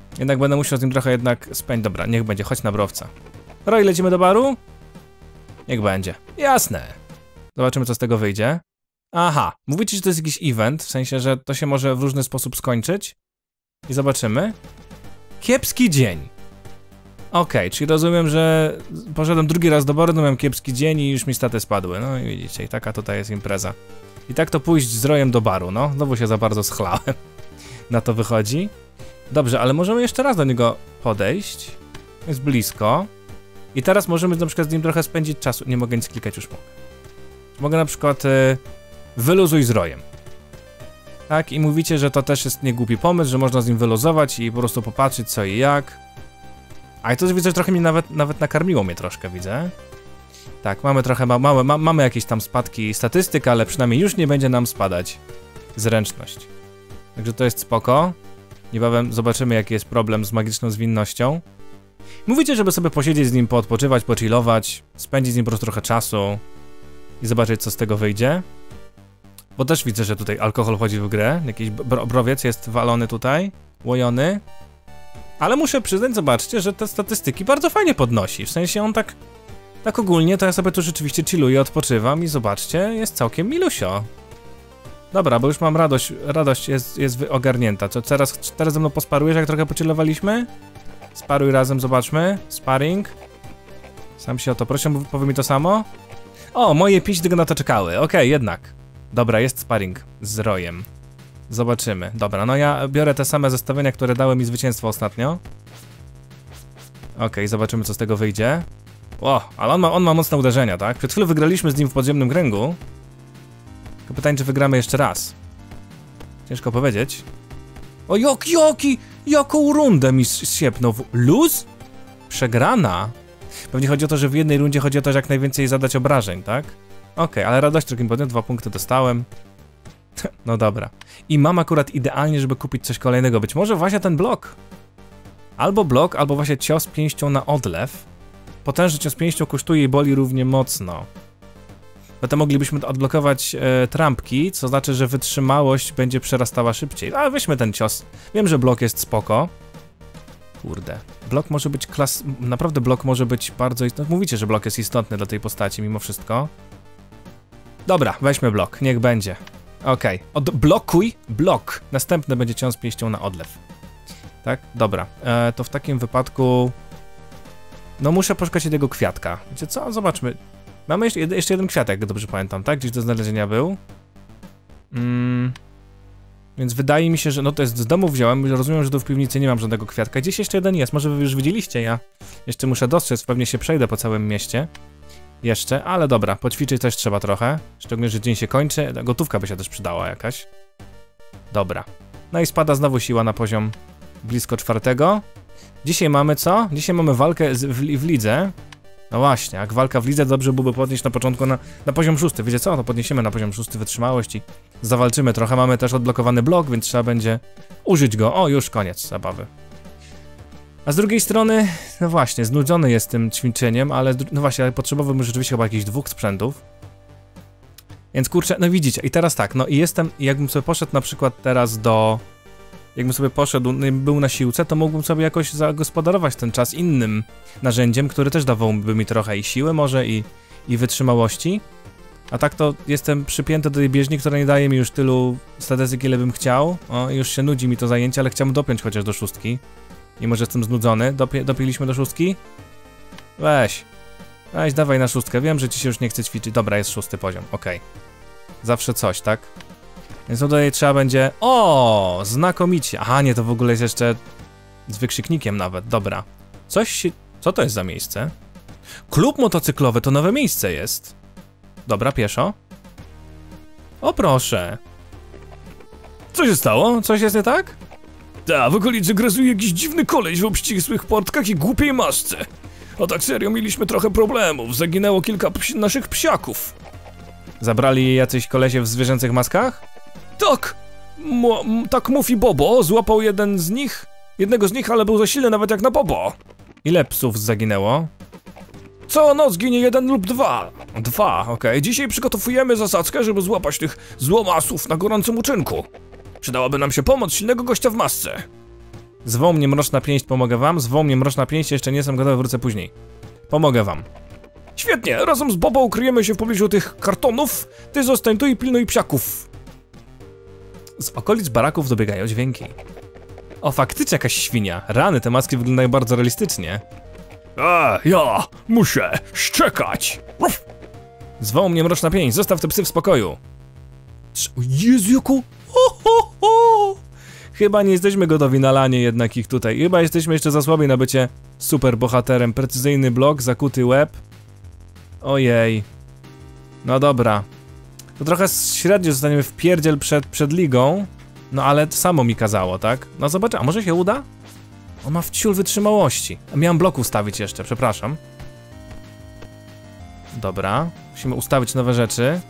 Jednak będę musiał z nim trochę jednak spędzić. Dobra, niech będzie, chodź na browca. Roy, lecimy do baru? Niech będzie. Jasne. Zobaczymy, co z tego wyjdzie. Aha, mówicie, że to jest jakiś event, w sensie, że to się może w różny sposób skończyć. I zobaczymy. Kiepski dzień. Okej, okay, czyli rozumiem, że poszedłem drugi raz do baru, no miałem kiepski dzień i już mi staty spadły. No i widzicie, i taka tutaj jest impreza. I tak to pójść z Royem do baru, no. Znowu się za bardzo schlałem. Na to wychodzi. Dobrze, ale możemy jeszcze raz do niego podejść. Jest blisko. I teraz możemy na przykład z nim trochę spędzić czasu. Nie mogę nic klikać, już mogę. Mogę na przykład y, wyluzuj z Royem. Tak, i mówicie, że to też jest niegłupi pomysł, że można z nim wyluzować i po prostu popatrzeć co i jak. A i to widzę, że trochę mnie nawet, nawet nakarmiło mnie troszkę, widzę. Tak, mamy trochę, ma, małe, ma, mamy jakieś tam spadki statystyk, ale przynajmniej już nie będzie nam spadać zręczność. Także to jest spoko. Niebawem zobaczymy, jaki jest problem z magiczną zwinnością. Mówicie, żeby sobie posiedzieć z nim, poodpoczywać, pochillować, spędzić z nim po prostu trochę czasu i zobaczyć, co z tego wyjdzie. Bo też widzę, że tutaj alkohol wchodzi w grę. Jakiś bro browiec jest walony tutaj, łojony. Ale muszę przyznać, zobaczcie, że te statystyki bardzo fajnie podnosi. W sensie on tak, tak ogólnie, to ja sobie tu rzeczywiście chilluję, odpoczywam i zobaczcie, jest całkiem milusio. Dobra, bo już mam radość, radość jest, jest ogarnięta. Co, teraz, teraz ze mną posparujesz, jak trochę pochillowaliśmy? Sparuj razem, zobaczmy. Sparring. Sam się o to proszę, powie mi to samo. O, moje pięści tylko na to czekały. Okej, okay, jednak. Dobra, jest sparring z Royem. Zobaczymy. Dobra, no ja biorę te same zestawienia, które dały mi zwycięstwo ostatnio. Okej, okay, zobaczymy, co z tego wyjdzie. O, ale on ma, on ma mocne uderzenia, tak? Przed chwilą wygraliśmy z nim w podziemnym kręgu. Tylko pytanie, czy wygramy jeszcze raz. Ciężko powiedzieć. O, jak, jaki, jaką rundę mi siepnął. Luz? Przegrana. Pewnie chodzi o to, że w jednej rundzie chodzi o to, że jak najwięcej zadać obrażeń, tak? Okej, okay, ale radość drugim podniosłem, dwa punkty dostałem. No dobra. I mam akurat idealnie, żeby kupić coś kolejnego. Być może właśnie ten blok. Albo blok, albo właśnie cios pięścią na odlew. Potężny cios pięścią kosztuje i boli równie mocno. Potem moglibyśmy odblokować e, trampki, co znaczy, że wytrzymałość będzie przerastała szybciej. Ale weźmy ten cios. Wiem, że blok jest spoko. Kurde. Blok może być klas... Naprawdę blok może być bardzo istotny. Mówicie, że blok jest istotny dla tej postaci mimo wszystko. Dobra, weźmy blok. Niech będzie. Okej. Okay. Odblokuj blok. Następny będzie cios pięścią na odlew. Tak? Dobra. E, to w takim wypadku... No muszę poszukać tego kwiatka. Wiecie co? Zobaczmy. Mamy jeszcze, jeszcze jeden kwiatek, jak dobrze pamiętam, tak? Gdzieś do znalezienia był. Mm. Więc wydaje mi się, że no to jest z domu wziąłem, rozumiem, że tu w piwnicy nie mam żadnego kwiatka. Gdzieś jeszcze jeden jest, może wy już widzieliście, ja jeszcze muszę dostrzec, pewnie się przejdę po całym mieście. Jeszcze, ale dobra, poćwiczyć też trzeba trochę. Szczególnie, że dzień się kończy, gotówka by się też przydała jakaś. Dobra. No i spada znowu siła na poziom blisko czwartego. Dzisiaj mamy co? Dzisiaj mamy walkę z, w, w lidze. No właśnie, jak walka w lidze, dobrze byłoby podnieść na początku na, na poziom szósty. Wiecie co? To podniesiemy na poziom szósty wytrzymałość i zawalczymy trochę. Mamy też odblokowany blok, więc trzeba będzie użyć go. O, już koniec zabawy. A z drugiej strony, no właśnie, znudzony jest tym ćwiczeniem, ale no właśnie, ale potrzebowałbym rzeczywiście chyba jakichś dwóch sprzętów. Więc kurczę, no widzicie, i teraz tak, no i jestem, jakbym sobie poszedł na przykład teraz do... Jakbym sobie poszedł, był na siłce, to mógłbym sobie jakoś zagospodarować ten czas innym narzędziem, który też dawałby mi trochę i siły może, i, i wytrzymałości. A tak to jestem przypięty do tej bieżni, która nie daje mi już tylu statystyk, ile bym chciał. O, już się nudzi mi to zajęcie, ale chciałbym dopiąć chociaż do szóstki. Mimo, że jestem znudzony. Dopie, dopiliśmy do szóstki? Weź. Weź, dawaj na szóstkę. Wiem, że ci się już nie chce ćwiczyć. Dobra, jest szósty poziom, okej. Okay. Zawsze coś, tak? Więc tutaj trzeba będzie... O, znakomicie. Aha, nie, to w ogóle jest jeszcze z wykrzyknikiem nawet. Dobra. Coś się... Co to jest za miejsce? Klub motocyklowy to nowe miejsce jest. Dobra, pieszo. O, proszę. Co się stało? Coś jest nie tak? Ta, w okolicy grasuje jakiś dziwny koleś w obścisłych portkach i głupiej masce. A tak serio, mieliśmy trochę problemów. Zaginęło kilka psi naszych psiaków. Zabrali jacyś kolesie w zwierzęcych maskach? Tak! Mo tak mówi Bobo, złapał jeden z nich. Jednego z nich, ale był za silny nawet jak na Bobo. Ile psów zaginęło? Co noc ginie jeden lub dwa. Dwa, okej. Okay. Dzisiaj przygotowujemy zasadzkę, żeby złapać tych złomasów na gorącym uczynku. Przydałaby nam się pomoc silnego gościa w masce. Zwoł mnie mroczna pięść, pomogę wam. Zwoł mnie mroczna pięść, jeszcze nie jestem gotowy, wrócę później. Pomogę wam. Świetnie, razem z Bobo ukryjemy się w pobliżu tych kartonów. Ty zostań tu i pilnuj psiaków. Z okolic baraków dobiegają dźwięki. O, faktycznie jakaś świnia. Rany, te maski wyglądają bardzo realistycznie. A, ja muszę szczekać. Ruf. Zwoł mnie mroczna pięść, zostaw te psy w spokoju. O Jezu, jaku... Ho, ho, ho. Chyba nie jesteśmy gotowi na lanie jednak ich tutaj. Chyba jesteśmy jeszcze za słabi na bycie super bohaterem. Precyzyjny blok, zakuty łeb. Ojej. No dobra. To trochę średnio zostaniemy w pierdziel przed, przed ligą. No ale to samo mi kazało, tak? No zobacz, a może się uda? On ma wciul wytrzymałości. A miałem blok ustawić jeszcze, przepraszam. Dobra. Musimy ustawić nowe rzeczy.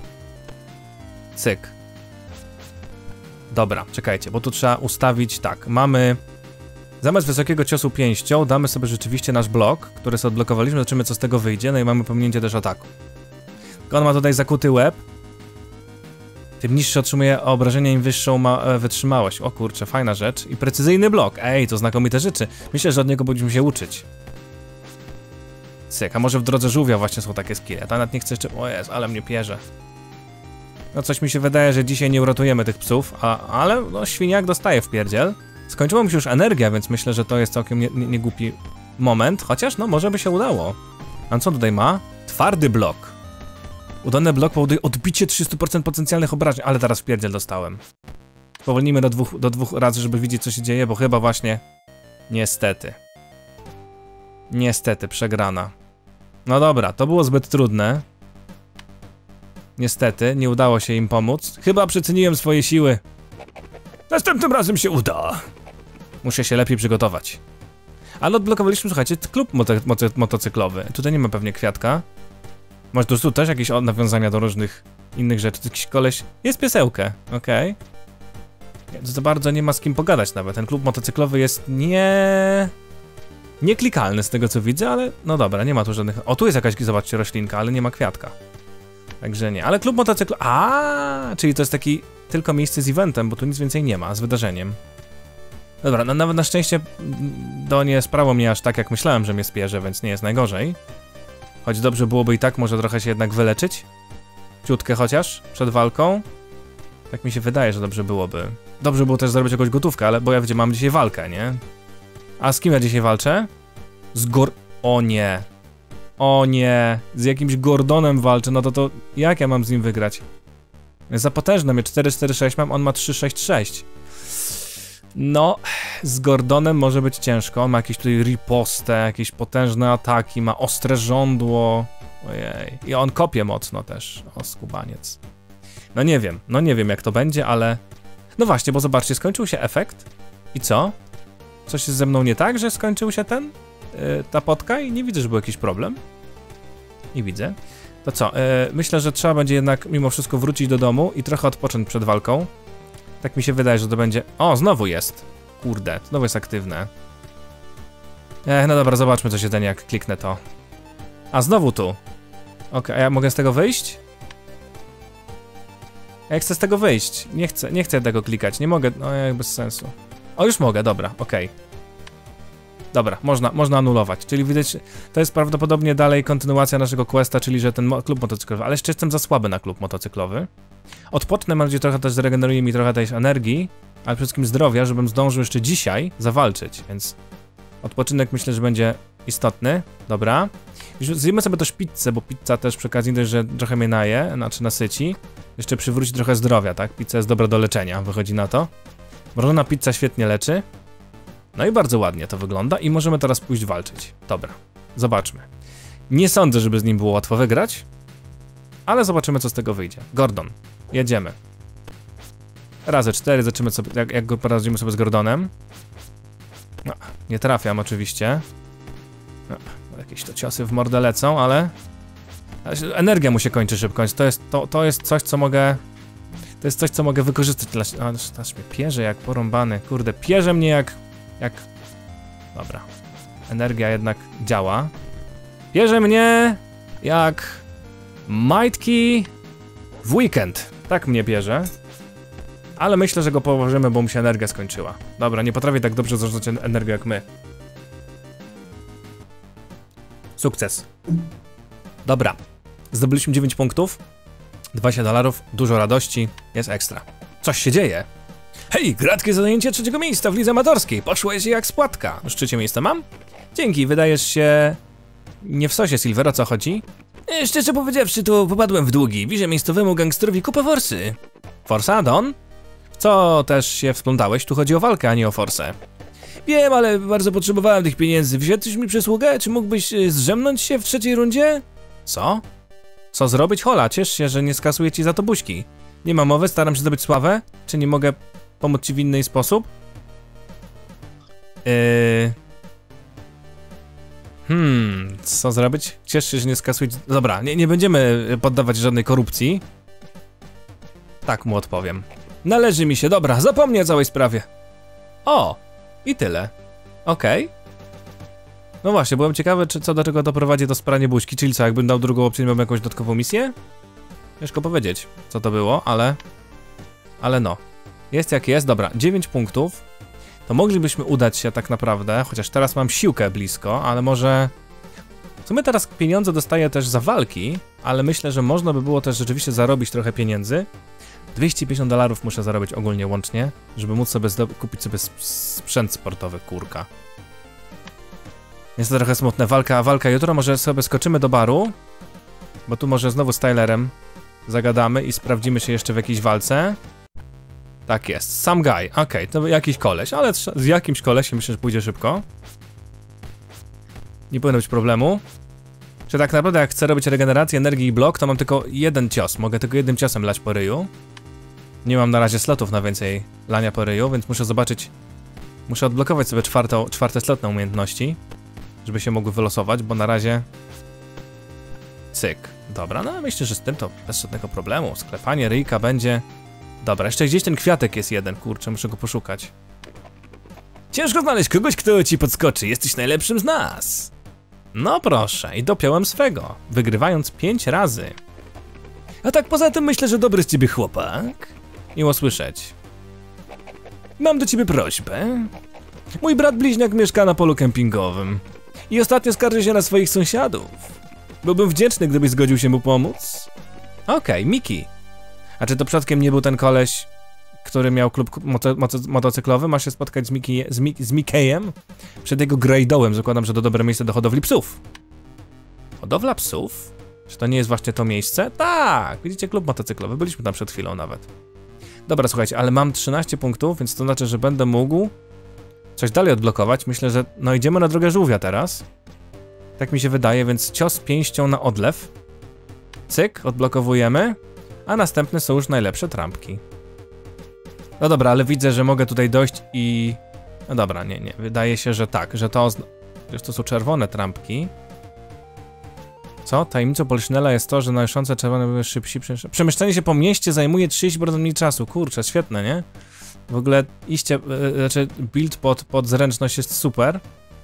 Cyk. Dobra, czekajcie, bo tu trzeba ustawić tak. Mamy... Zamiast wysokiego ciosu pięścią damy sobie rzeczywiście nasz blok, który sobie odblokowaliśmy, zobaczymy co z tego wyjdzie, no i mamy pominięcie też ataku. On ma tutaj zakuty łeb. Tym niższy otrzymuje obrażenia, im wyższą ma e, wytrzymałość. O kurczę, fajna rzecz. I precyzyjny blok. Ej, to znakomite rzeczy. Myślę, że od niego powinniśmy się uczyć. Cyk, a może w drodze żółwia właśnie są takie skille. Ja nawet nie chcę jeszcze... O jest, ale mnie pierze. No coś mi się wydaje, że dzisiaj nie uratujemy tych psów, a, ale no świniak dostaje w pierdziel. Skończyła mi się już energia, więc myślę, że to jest całkiem nie, nie, nie głupi moment. Chociaż no, może by się udało. A co tutaj ma? Twardy blok. Udany blok powoduje odbicie trzysta procent potencjalnych obrażeń, ale teraz w pierdziel dostałem. Spowolnijmy do dwóch, do dwóch razy, żeby widzieć co się dzieje, bo chyba właśnie... Niestety. Niestety, przegrana. No dobra, to było zbyt trudne. Niestety, nie udało się im pomóc. Chyba przeceniłem swoje siły. Następnym razem się uda. Muszę się lepiej przygotować. Ale odblokowaliśmy, słuchajcie, klub moto moto motocyklowy. Tutaj nie ma pewnie kwiatka. Może tu też jakieś nawiązania do różnych innych rzeczy. Jakiś koleś... Jest piesełkę, okej. Okay. Za bardzo nie ma z kim pogadać nawet. Ten klub motocyklowy jest nie... nieklikalny z tego co widzę, ale no dobra, nie ma tu żadnych... O, tu jest jakaś, zobaczcie, roślinka, ale nie ma kwiatka. Także nie, ale klub motocyklowy... A, czyli to jest taki tylko miejsce z eventem, bo tu nic więcej nie ma, z wydarzeniem. Dobra, no, nawet na szczęście to nie sprało mnie aż tak, jak myślałem, że mnie spierze, więc nie jest najgorzej. Choć dobrze byłoby i tak może trochę się jednak wyleczyć. Ciutkę chociaż, przed walką. Tak mi się wydaje, że dobrze byłoby. Dobrze było też zrobić jakąś gotówkę, ale bo ja wiem, mam dzisiaj walkę, nie? A z kim ja dzisiaj walczę? Z Gor... O nie. O nie. Z jakimś Gordonem walczę, no to to... Jak ja mam z nim wygrać? Jest za potężne, mnie cztery cztery sześć mam, on ma trzy sześć sześć. No, z Gordonem może być ciężko. On ma jakieś tutaj ripostę, jakieś potężne ataki, ma ostre żądło. Ojej. I on kopie mocno też. O, skubaniec. No nie wiem, no nie wiem jak to będzie, ale... No właśnie, bo zobaczcie, skończył się efekt. I co? Coś jest ze mną nie tak, że skończył się ten... Yy, ta potka i nie widzę, że był jakiś problem. Nie widzę. To co? Yy, myślę, że trzeba będzie jednak mimo wszystko wrócić do domu i trochę odpocząć przed walką. Tak mi się wydaje, że to będzie... O, znowu jest. Kurde, znowu jest aktywne. Ech, no dobra, zobaczmy co się stanie, jak kliknę to. A, znowu tu. Okej, a ja mogę z tego wyjść? Ja chcę z tego wyjść. Nie chcę, nie chcę tego klikać, nie mogę, no jak bez sensu. O, już mogę, dobra, okej. Dobra, można, można anulować, czyli widać, to jest prawdopodobnie dalej kontynuacja naszego questa, czyli że ten mo klub motocyklowy, ale jeszcze jestem za słaby na klub motocyklowy. Odpocznę, mam nadzieję, trochę też zregeneruje mi trochę tej energii, ale przede wszystkim zdrowia, żebym zdążył jeszcze dzisiaj zawalczyć, więc odpoczynek myślę, że będzie istotny. Dobra. Zjemy sobie też pizzę, bo pizza też przy okazji dość, że trochę mnie naje, znaczy nasyci. Jeszcze przywróci trochę zdrowia, tak? Pizza jest dobra do leczenia, wychodzi na to. Mrożona pizza świetnie leczy. No i bardzo ładnie to wygląda i możemy teraz pójść walczyć. Dobra, zobaczmy. Nie sądzę, żeby z nim było łatwo wygrać, ale zobaczymy co z tego wyjdzie. Gordon, jedziemy. Razy cztery, zobaczymy sobie, jak, jak go poradzimy sobie z Gordonem. No, nie trafiam oczywiście. No, jakieś to ciosy w mordę lecą, ale... Energia mu się kończy szybko, to jest, to, to jest coś, co mogę... To jest coś, co mogę wykorzystać dla... Aż mnie pierze jak porąbany, kurde, pierze mnie jak... jak... Dobra. Energia jednak działa. Pierze mnie jak... majtki w weekend. Tak mnie bierze. Ale myślę, że go położymy, bo mu się energia skończyła. Dobra, nie potrafię tak dobrze zarządzać energię jak my. Sukces. Dobra. Zdobyliśmy dziewięć punktów. dwadzieścia dolarów, dużo radości, jest ekstra. Coś się dzieje. Hej, gratkie zajęcie trzeciego miejsca w lidze amatorskiej. Poszłeś jak spłatka. Już trzecie miejsce mam? Dzięki, wydajesz się... nie w sosie, Silver, o co chodzi? E, szczerze powiedziawszy, to popadłem w długi. Widzę miejscowemu gangsterowi kupę forsy. Forsa, Don? W co też się wplątałeś? Tu chodzi o walkę, a nie o forsę. Wiem, ale bardzo potrzebowałem tych pieniędzy. Wziąłeś mi przysługę? Czy mógłbyś zdrzemnąć się w trzeciej rundzie? Co? Co zrobić? Hola, ciesz się, że nie skasuję ci za to buźki. Nie ma mowy, staram się zdobyć sławę. Czy nie mogę pomóc ci w inny sposób? Yy... Hmm, co zrobić? Ciesz się, że nie skasuję... Dobra, nie, nie będziemy poddawać żadnej korupcji. Tak mu odpowiem. Należy mi się, dobra, zapomnij o całej sprawie. O, i tyle. Okej. Okay. No właśnie, byłem ciekawy, czy co do czego doprowadzi to spranie buźki, czyli co, jakbym dał drugą opcję, miałbym jakąś dodatkową misję? Ciężko powiedzieć, co to było, ale... Ale no. Jest jak jest, dobra, dziewięć punktów. To moglibyśmy udać się tak naprawdę, chociaż teraz mam siłkę blisko, ale może... W sumie teraz pieniądze dostaję też za walki, ale myślę, że można by było też rzeczywiście zarobić trochę pieniędzy. dwieście pięćdziesiąt dolarów muszę zarobić ogólnie łącznie, żeby móc sobie kupić sobie sprzęt sportowy, kurka. Jest to trochę smutne. Walka, walka jutro, może sobie skoczymy do baru, bo tu może znowu z Tylerem zagadamy i sprawdzimy się jeszcze w jakiejś walce. Tak jest, sam guy, okej, okay, to jakiś koleś, ale z jakimś kolesiem myślę, że pójdzie szybko. Nie powinno być problemu. Czy tak naprawdę jak chcę robić regenerację energii i blok, to mam tylko jeden cios, mogę tylko jednym ciosem lać po ryju. Nie mam na razie slotów na więcej lania po ryju, więc muszę zobaczyć, muszę odblokować sobie czwartą, czwarte slot na umiejętności, żeby się mogły wylosować, bo na razie... Cyk. Dobra, no myślę, że z tym to bez żadnego problemu. Sklepanie ryjka będzie... Dobra, jeszcze gdzieś ten kwiatek jest jeden, kurczę, muszę go poszukać. Ciężko znaleźć kogoś, kto ci podskoczy, jesteś najlepszym z nas. No proszę, i dopiąłem swego, wygrywając pięć razy. A tak poza tym myślę, że dobry z ciebie chłopak. Miło słyszeć. Mam do ciebie prośbę. Mój brat bliźniak mieszka na polu kempingowym i ostatnio skarży się na swoich sąsiadów. Byłbym wdzięczny, gdybyś zgodził się mu pomóc. Okej, okay, Miki. A czy to przypadkiem nie był ten koleś, który miał klub moto moto motocyklowy? Ma się spotkać z, Miki z, Mi z Mikeyem przed jego grajdołem. Zakładam, że to dobre miejsce do hodowli psów. Hodowla psów? Czy to nie jest właśnie to miejsce? Tak, widzicie, klub motocyklowy. Byliśmy tam przed chwilą nawet. Dobra, słuchajcie, ale mam trzynaście punktów, więc to znaczy, że będę mógł coś dalej odblokować. Myślę, że no idziemy na drogę żółwia teraz. Tak mi się wydaje, więc cios pięścią na odlew. Cyk, odblokowujemy. A następne są już najlepsze trampki. No dobra, ale widzę, że mogę tutaj dojść i... No dobra, nie, nie, wydaje się, że tak, że to... Wiesz, to są czerwone trampki. Co? Tajemnicą Poliszynela jest to, że należące czerwone były szybsi. Przemieszczanie się po mieście zajmuje trzydzieści procent mniej czasu. Kurczę, świetne, nie? W ogóle iście, yy, znaczy build pod, pod zręczność jest super.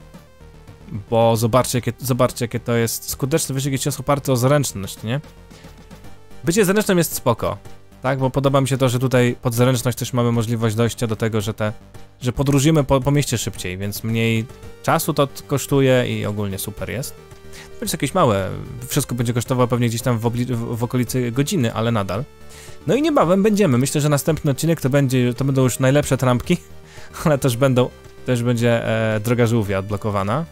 Bo zobaczcie, jakie, zobaczcie, jakie to jest skuteczne wyścig cios oparty o zręczność, nie? Bycie zręcznym jest spoko, tak? Bo podoba mi się to, że tutaj pod zręczność też mamy możliwość dojścia do tego, że te, że podróżujemy po, po mieście szybciej, więc mniej czasu to kosztuje i ogólnie super jest. To będzie jakieś małe, wszystko będzie kosztowało pewnie gdzieś tam w, w, w okolicy godziny, ale nadal. No i niebawem będziemy, myślę, że następny odcinek to będzie, to będą już najlepsze trampki, ale też będą, też będzie e, droga żółwia odblokowana.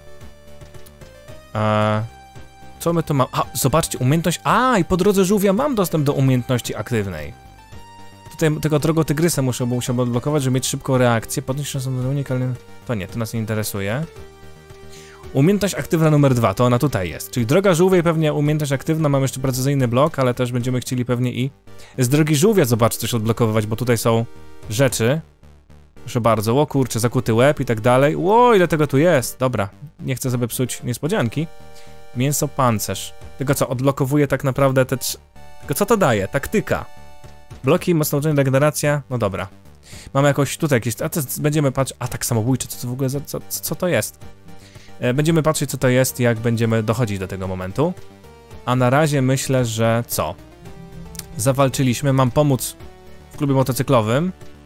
E, Co my tu mamy? A, zobaczcie, umiejętność... A, i po drodze żółwia mam dostęp do umiejętności aktywnej. Tutaj tego drogą tygrysa muszę, musiałbym odblokować, żeby mieć szybką reakcję. Podnieść szansę na unikalny... To nie, to nas nie interesuje. Umiejętność aktywna numer dwa, to ona tutaj jest. Czyli droga żółwia i pewnie umiejętność aktywna, mam jeszcze precyzyjny blok, ale też będziemy chcieli pewnie i z drogi żółwia zobacz coś odblokowywać, bo tutaj są rzeczy. Proszę bardzo, o kurczę, zakuty łeb i tak dalej. Ło, ile tego tu jest. Dobra, nie chcę sobie psuć niespodzianki. Mięso pancerz. Tylko co, odblokowuje tak naprawdę te trz... Tylko co to daje? Taktyka. Bloki, mocno uczenie, regeneracja. No dobra. Mamy jakoś tutaj jakieś... A to będziemy patrzeć... Atak samobójczy, co to w ogóle za... co, co to jest? E, będziemy patrzeć, co to jest, jak będziemy dochodzić do tego momentu. A na razie myślę, że co? Zawalczyliśmy, mam pomóc w klubie motocyklowym.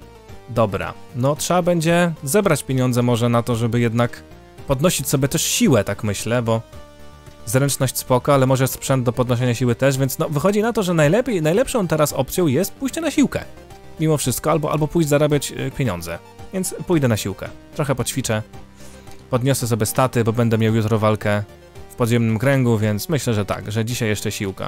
Dobra, no trzeba będzie zebrać pieniądze może na to, żeby jednak podnosić sobie też siłę, tak myślę, bo zręczność spoko, ale może sprzęt do podnoszenia siły też, więc no wychodzi na to, że najlepiej, najlepszą teraz opcją jest pójście na siłkę. Mimo wszystko, albo, albo pójść zarabiać y, pieniądze. Więc pójdę na siłkę. Trochę poćwiczę. Podniosę sobie staty, bo będę miał jutro walkę w podziemnym kręgu, więc myślę, że tak, że dzisiaj jeszcze siłka.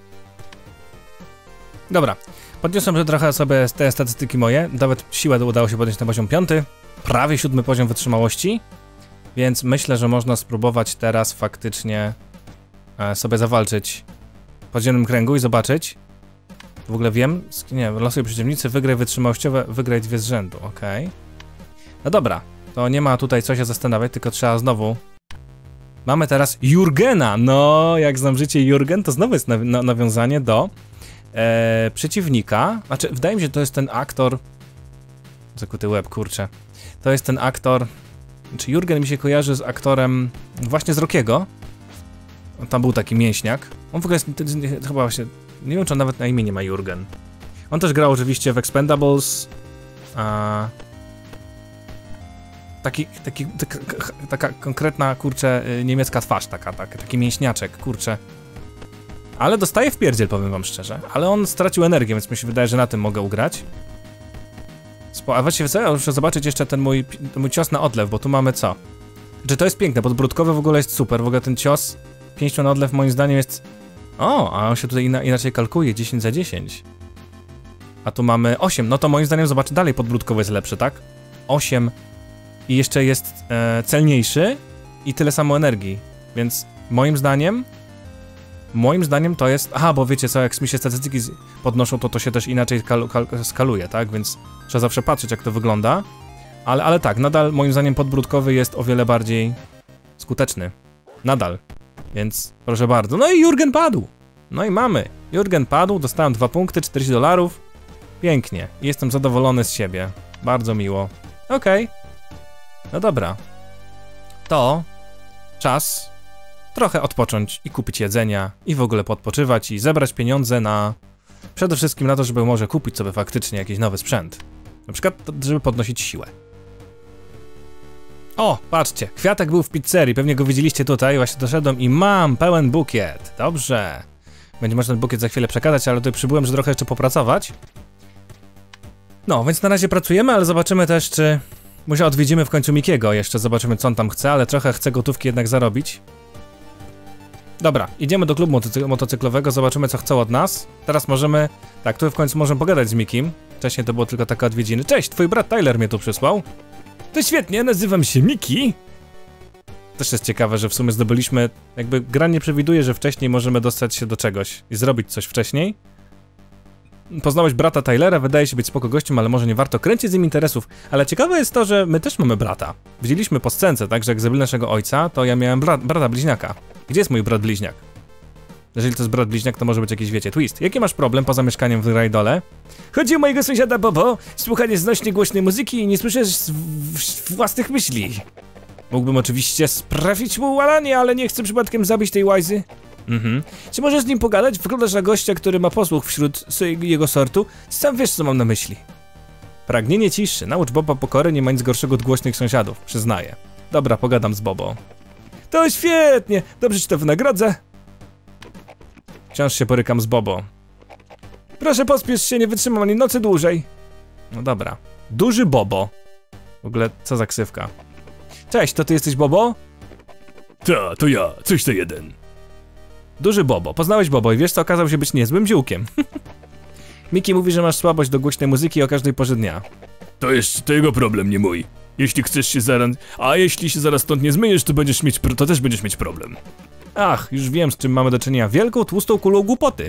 Dobra, podniosłem trochę sobie te statystyki moje, nawet siłę udało się podnieść na poziom piąty, prawie siódmy poziom wytrzymałości, więc myślę, że można spróbować teraz faktycznie e, sobie zawalczyć w podziemnym kręgu i zobaczyć. W ogóle wiem, nie, losuj przeciwnicy, wygraj wytrzymałościowe, wygraj dwie z rzędu, okej. Okay. No dobra, to nie ma tutaj co się zastanawiać, tylko trzeba znowu... Mamy teraz Jurgena, no jak znam życie Jurgen, to znowu jest naw na nawiązanie do e, przeciwnika. Znaczy, wydaje mi się, że to jest ten aktor... Zakuty łeb, kurczę. To jest ten aktor... Czy Jurgen mi się kojarzy z aktorem właśnie z Rockiego. Tam był taki mięśniak. On w ogóle jest, chyba właśnie... Nie wiem, czy on nawet na imię nie ma Jurgen. On też grał oczywiście w Expendables. A... Taki, taki, taka, taka konkretna, kurczę, niemiecka twarz, taka, taka, taki mięśniaczek, kurczę. Ale dostaje w pierdziel, powiem wam szczerze. Ale on stracił energię, więc mi się wydaje, że na tym mogę ugrać. Spo A właściwie co? Ja muszę zobaczyć jeszcze ten mój, ten mój cios na odlew, bo tu mamy co? Czy to jest piękne, podbródkowy w ogóle jest super, w ogóle ten cios pięścią na odlew moim zdaniem jest... O, a on się tutaj ina inaczej kalkuje, dziesięć za dziesięć. A tu mamy osiem, no to moim zdaniem, zobaczę dalej, podbródkowy jest lepszy, tak? osiem i jeszcze jest e, celniejszy i tyle samo energii, więc moim zdaniem, moim zdaniem to jest, aha, bo wiecie co, jak mi się statystyki podnoszą, to to się też inaczej kal kal skaluje, tak, więc trzeba zawsze patrzeć, jak to wygląda, ale, ale tak, nadal moim zdaniem podbródkowy jest o wiele bardziej skuteczny, nadal, więc proszę bardzo, no i Jurgen padł, no i mamy, Jurgen padł, dostałem dwa punkty, czterdzieści dolarów, pięknie, jestem zadowolony z siebie, bardzo miło, okej. Okay. No dobra, to czas trochę odpocząć i kupić jedzenia i w ogóle podpoczywać i zebrać pieniądze na... Przede wszystkim na to, żeby może kupić sobie faktycznie jakiś nowy sprzęt. Na przykład, żeby podnosić siłę. O, patrzcie, kwiatek był w pizzerii, pewnie go widzieliście tutaj, właśnie doszedłem i mam pełen bukiet. Dobrze. Będzie można ten bukiet za chwilę przekazać, ale tutaj przybyłem, że trochę jeszcze popracować. No, więc na razie pracujemy, ale zobaczymy też, czy... Może odwiedzimy w końcu Mikiego, jeszcze zobaczymy, co on tam chce, ale trochę chce gotówki jednak zarobić. Dobra, idziemy do klubu motocy motocyklowego, zobaczymy, co chcą od nas. Teraz możemy, tak, tu w końcu możemy pogadać z Mikim. Wcześniej to było tylko takie odwiedziny. Cześć, twój brat Tyler mnie tu przysłał. To świetnie, nazywam się Miki. Też jest ciekawe, że w sumie zdobyliśmy, jakby gra nie przewiduje, że wcześniej możemy dostać się do czegoś i zrobić coś wcześniej. Poznałeś brata Tylera, wydaje się być spoko gościem, ale może nie warto kręcić z nim interesów. Ale ciekawe jest to, że my też mamy brata. Widzieliśmy po scence, tak, że jak zabili naszego ojca, to ja miałem bra brata bliźniaka. Gdzie jest mój brat bliźniak? Jeżeli to jest brat bliźniak, to może być jakiś, wiecie, twist. Jaki masz problem poza mieszkaniem w Rajdole? Chodzi o mojego sąsiada Bobo, słucha nieznośnie głośnej muzyki i nie słyszysz własnych myśli. Mógłbym oczywiście sprawić mu łalanie, ale nie chcę przypadkiem zabić tej łajzy. Mhm. Czy możesz z nim pogadać? Wyglądasz na gościa, który ma posłuch wśród jego sortu. Sam wiesz, co mam na myśli. Pragnienie ciszy. Naucz Boba pokory, nie ma nic gorszego od głośnych sąsiadów. Przyznaję. Dobra, pogadam z Bobo. To świetnie! Dobrze ci to wynagrodzę. Wciąż się borykam z Bobo. Proszę pospiesz się, nie wytrzymam ani nocy dłużej. No dobra. Duży Bobo. W ogóle, co za ksywka. Cześć, to ty jesteś Bobo? Ta, to ja. Coś to jeden. Duży Bobo. Poznałeś Bobo i wiesz co, okazał się być niezłym ziółkiem. Miki mówi, że masz słabość do głośnej muzyki o każdej porze dnia. To jest to jego problem, nie mój. Jeśli chcesz się zaraz... A jeśli się zaraz stąd nie zmyjesz, to będziesz mieć... to też będziesz mieć problem. Ach, już wiem, z czym mamy do czynienia. Wielką, tłustą kulą głupoty.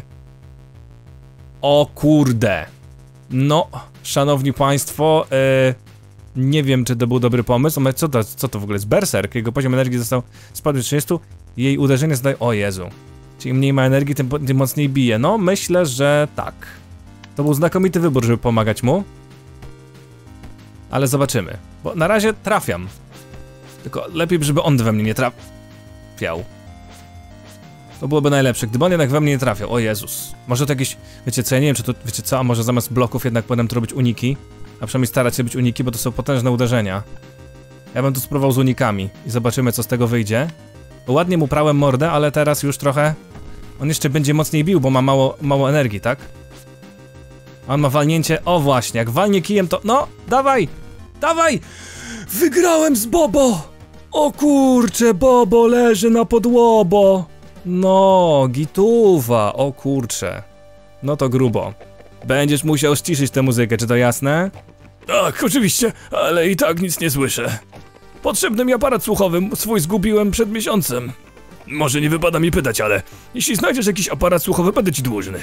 O kurde. No, szanowni państwo, yy, nie wiem, czy to był dobry pomysł, ale co to, co to w ogóle jest? Berserk. Jego poziom energii został spadł do trzydziestu. Jej uderzenie zdaje... O Jezu. Czyli mniej ma energii, tym, tym mocniej bije. No, myślę, że tak. To był znakomity wybór, żeby pomagać mu. Ale zobaczymy. Bo na razie trafiam. Tylko lepiej, żeby on we mnie nie trafiał. To byłoby najlepsze, gdyby on jednak we mnie nie trafiał. O Jezus. Może to jakieś... Wiecie co, ja nie wiem, czy to... Wiecie co, a może zamiast bloków jednak powinienem to robić uniki? A przynajmniej starać się być uniki, bo to są potężne uderzenia. Ja bym tu spróbował z unikami i zobaczymy, co z tego wyjdzie. Bo ładnie mu prałem mordę, ale teraz już trochę... On jeszcze będzie mocniej bił, bo ma mało, mało energii, tak? A on ma walnięcie... O właśnie, jak walnie kijem to... No, dawaj! Dawaj! Wygrałem z Bobo! O kurcze, Bobo leży na podłobo! No, gituwa, o kurcze. No to grubo. Będziesz musiał ściszyć tę muzykę, czy to jasne? Tak, oczywiście, ale i tak nic nie słyszę. Potrzebny mi aparat słuchowy, swój zgubiłem przed miesiącem. Może nie wypada mi pytać, ale jeśli znajdziesz jakiś aparat słuchowy, będę ci dłużny.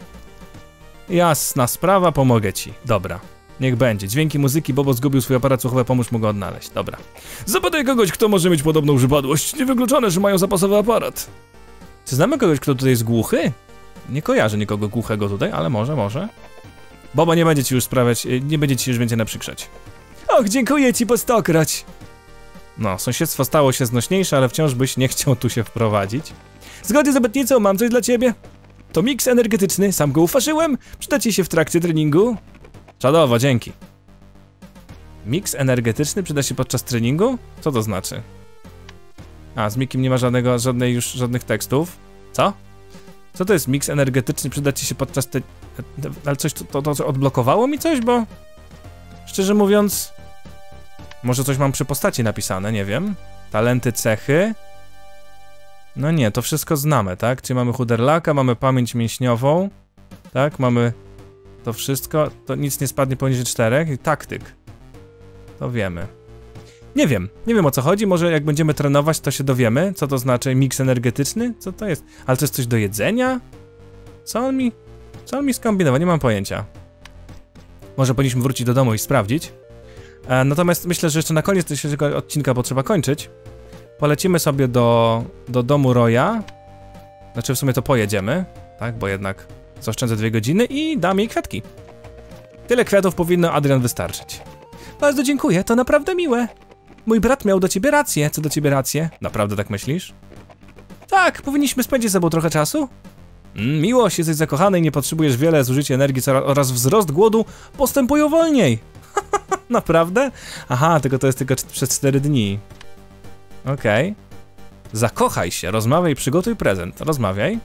Jasna sprawa, pomogę ci. Dobra, niech będzie. Dźwięki muzyki, Bobo zgubił swój aparat słuchowy, pomóż mu go odnaleźć. Dobra. Zapytaj kogoś, kto może mieć podobną przypadłość. Niewykluczone, że mają zapasowy aparat. Czy znamy kogoś, kto tutaj jest głuchy? Nie kojarzę nikogo głuchego tutaj, ale może, może. Bobo nie będzie ci już sprawiać, nie będzie ci już więcej naprzykrzać. Och, dziękuję ci po stokroć. No, sąsiedztwo stało się znośniejsze, ale wciąż byś nie chciał tu się wprowadzić. Zgodnie z obietnicą mam coś dla ciebie. To miks energetyczny, sam go ufarzyłem. Przyda ci się w trakcie treningu. Czadowo, dzięki. Miks energetyczny przyda się podczas treningu? Co to znaczy? A, z Mikiem nie ma żadnego, żadnej już, żadnych tekstów. Co? Co to jest miks energetyczny, przyda ci się podczas te... Ale coś, to, to, to odblokowało mi coś, bo... Szczerze mówiąc... Może coś mam przy postaci napisane, nie wiem. Talenty, cechy... No nie, to wszystko znamy, tak? Czyli mamy chuderlaka, mamy pamięć mięśniową. Tak, mamy... To wszystko, to nic nie spadnie poniżej czterech. I taktyk. To wiemy. Nie wiem, nie wiem o co chodzi, może jak będziemy trenować, to się dowiemy, co to znaczy miks energetyczny, co to jest, ale to jest coś do jedzenia? Co on mi, co on mi skombinował, nie mam pojęcia. Może powinniśmy wrócić do domu i sprawdzić. E, natomiast myślę, że jeszcze na koniec tego odcinka, bo trzeba kończyć, polecimy sobie do, do domu Roya, znaczy w sumie to pojedziemy, tak, bo jednak zaoszczędzę dwie godziny i dam jej kwiatki. Tyle kwiatów powinno Adrian wystarczyć. Bardzo dziękuję, to naprawdę miłe. Mój brat miał do ciebie rację. Co do ciebie rację? Naprawdę tak myślisz? Tak, powinniśmy spędzić ze sobą trochę czasu. Mm, miłość, jesteś zakochany i nie potrzebujesz wiele, zużycie energii oraz wzrost głodu postępują wolniej. Naprawdę? Aha, tylko to jest tylko przez cztery dni. Okej. Okay. Zakochaj się, rozmawiaj, przygotuj prezent. Rozmawiaj.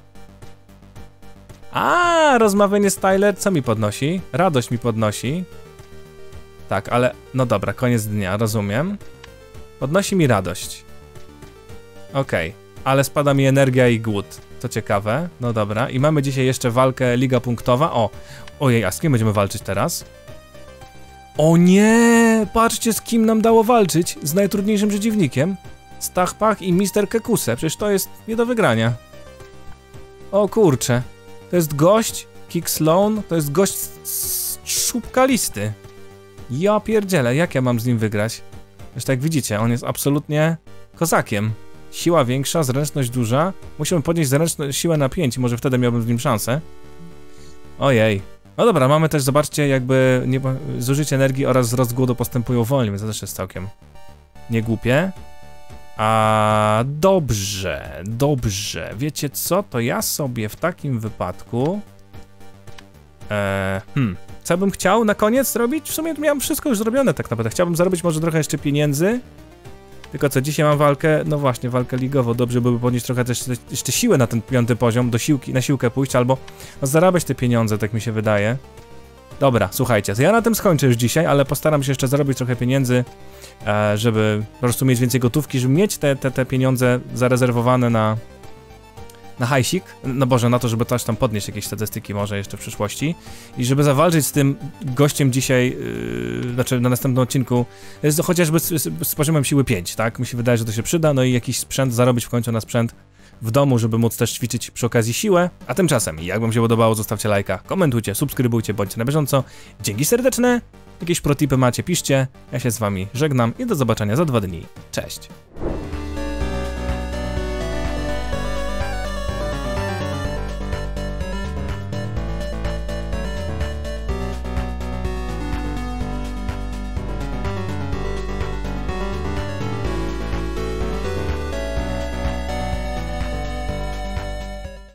A, rozmawianie z Tyler, co mi podnosi? Radość mi podnosi. Tak, ale no dobra, koniec dnia, rozumiem. Podnosi mi radość. Okej, okay. Ale spada mi energia i głód. To ciekawe, no dobra. I mamy dzisiaj jeszcze walkę liga punktowa. O, ojej, a z kim będziemy walczyć teraz? O nie, patrzcie z kim nam dało walczyć. Z najtrudniejszym przeciwnikiem. Stachpach i mister Kekuse, przecież to jest nie do wygrania. O kurcze, to jest gość, Kick Sloan, to jest gość z szubka listy. Ja pierdzielę, jak ja mam z nim wygrać? Zresztą jak widzicie, on jest absolutnie kozakiem. Siła większa, zręczność duża. Musiałbym podnieść zręczność, siłę na pięć, może wtedy miałbym z nim szansę. Ojej. No dobra, mamy też, zobaczcie, jakby nie, zużycie energii oraz wzrost głodu postępują wolniej, więc to też jest całkiem niegłupie. A dobrze, dobrze. Wiecie co? To ja sobie w takim wypadku... Eee, hmm... Co bym chciał na koniec zrobić? W sumie miałem wszystko już zrobione tak naprawdę. Chciałbym zarobić może trochę jeszcze pieniędzy. Tylko co, dzisiaj mam walkę, no właśnie, walkę ligową. Dobrze byłoby podnieść trochę też jeszcze siłę na ten piąty poziom, do siłki, na siłkę pójść, albo no, zarabiać te pieniądze, tak mi się wydaje. Dobra, słuchajcie, to ja na tym skończę już dzisiaj, ale postaram się jeszcze zarobić trochę pieniędzy, e, żeby po prostu mieć więcej gotówki, żeby mieć te, te, te pieniądze zarezerwowane na... na hajsik, no Boże, na to, żeby też tam podnieść jakieś statystyki może jeszcze w przyszłości i żeby zawalczyć z tym gościem dzisiaj, yy, znaczy na następnym odcinku, z, chociażby z, z, z poziomem siły pięć, tak? Mi się wydaje, że to się przyda, no i jakiś sprzęt, zarobić w końcu na sprzęt w domu, żeby móc też ćwiczyć przy okazji siłę, a tymczasem, jak wam się podobało, zostawcie lajka, komentujcie, subskrybujcie, bądźcie na bieżąco, dzięki serdeczne, jakieś protipy macie, piszcie, ja się z wami żegnam i do zobaczenia za dwa dni, cześć!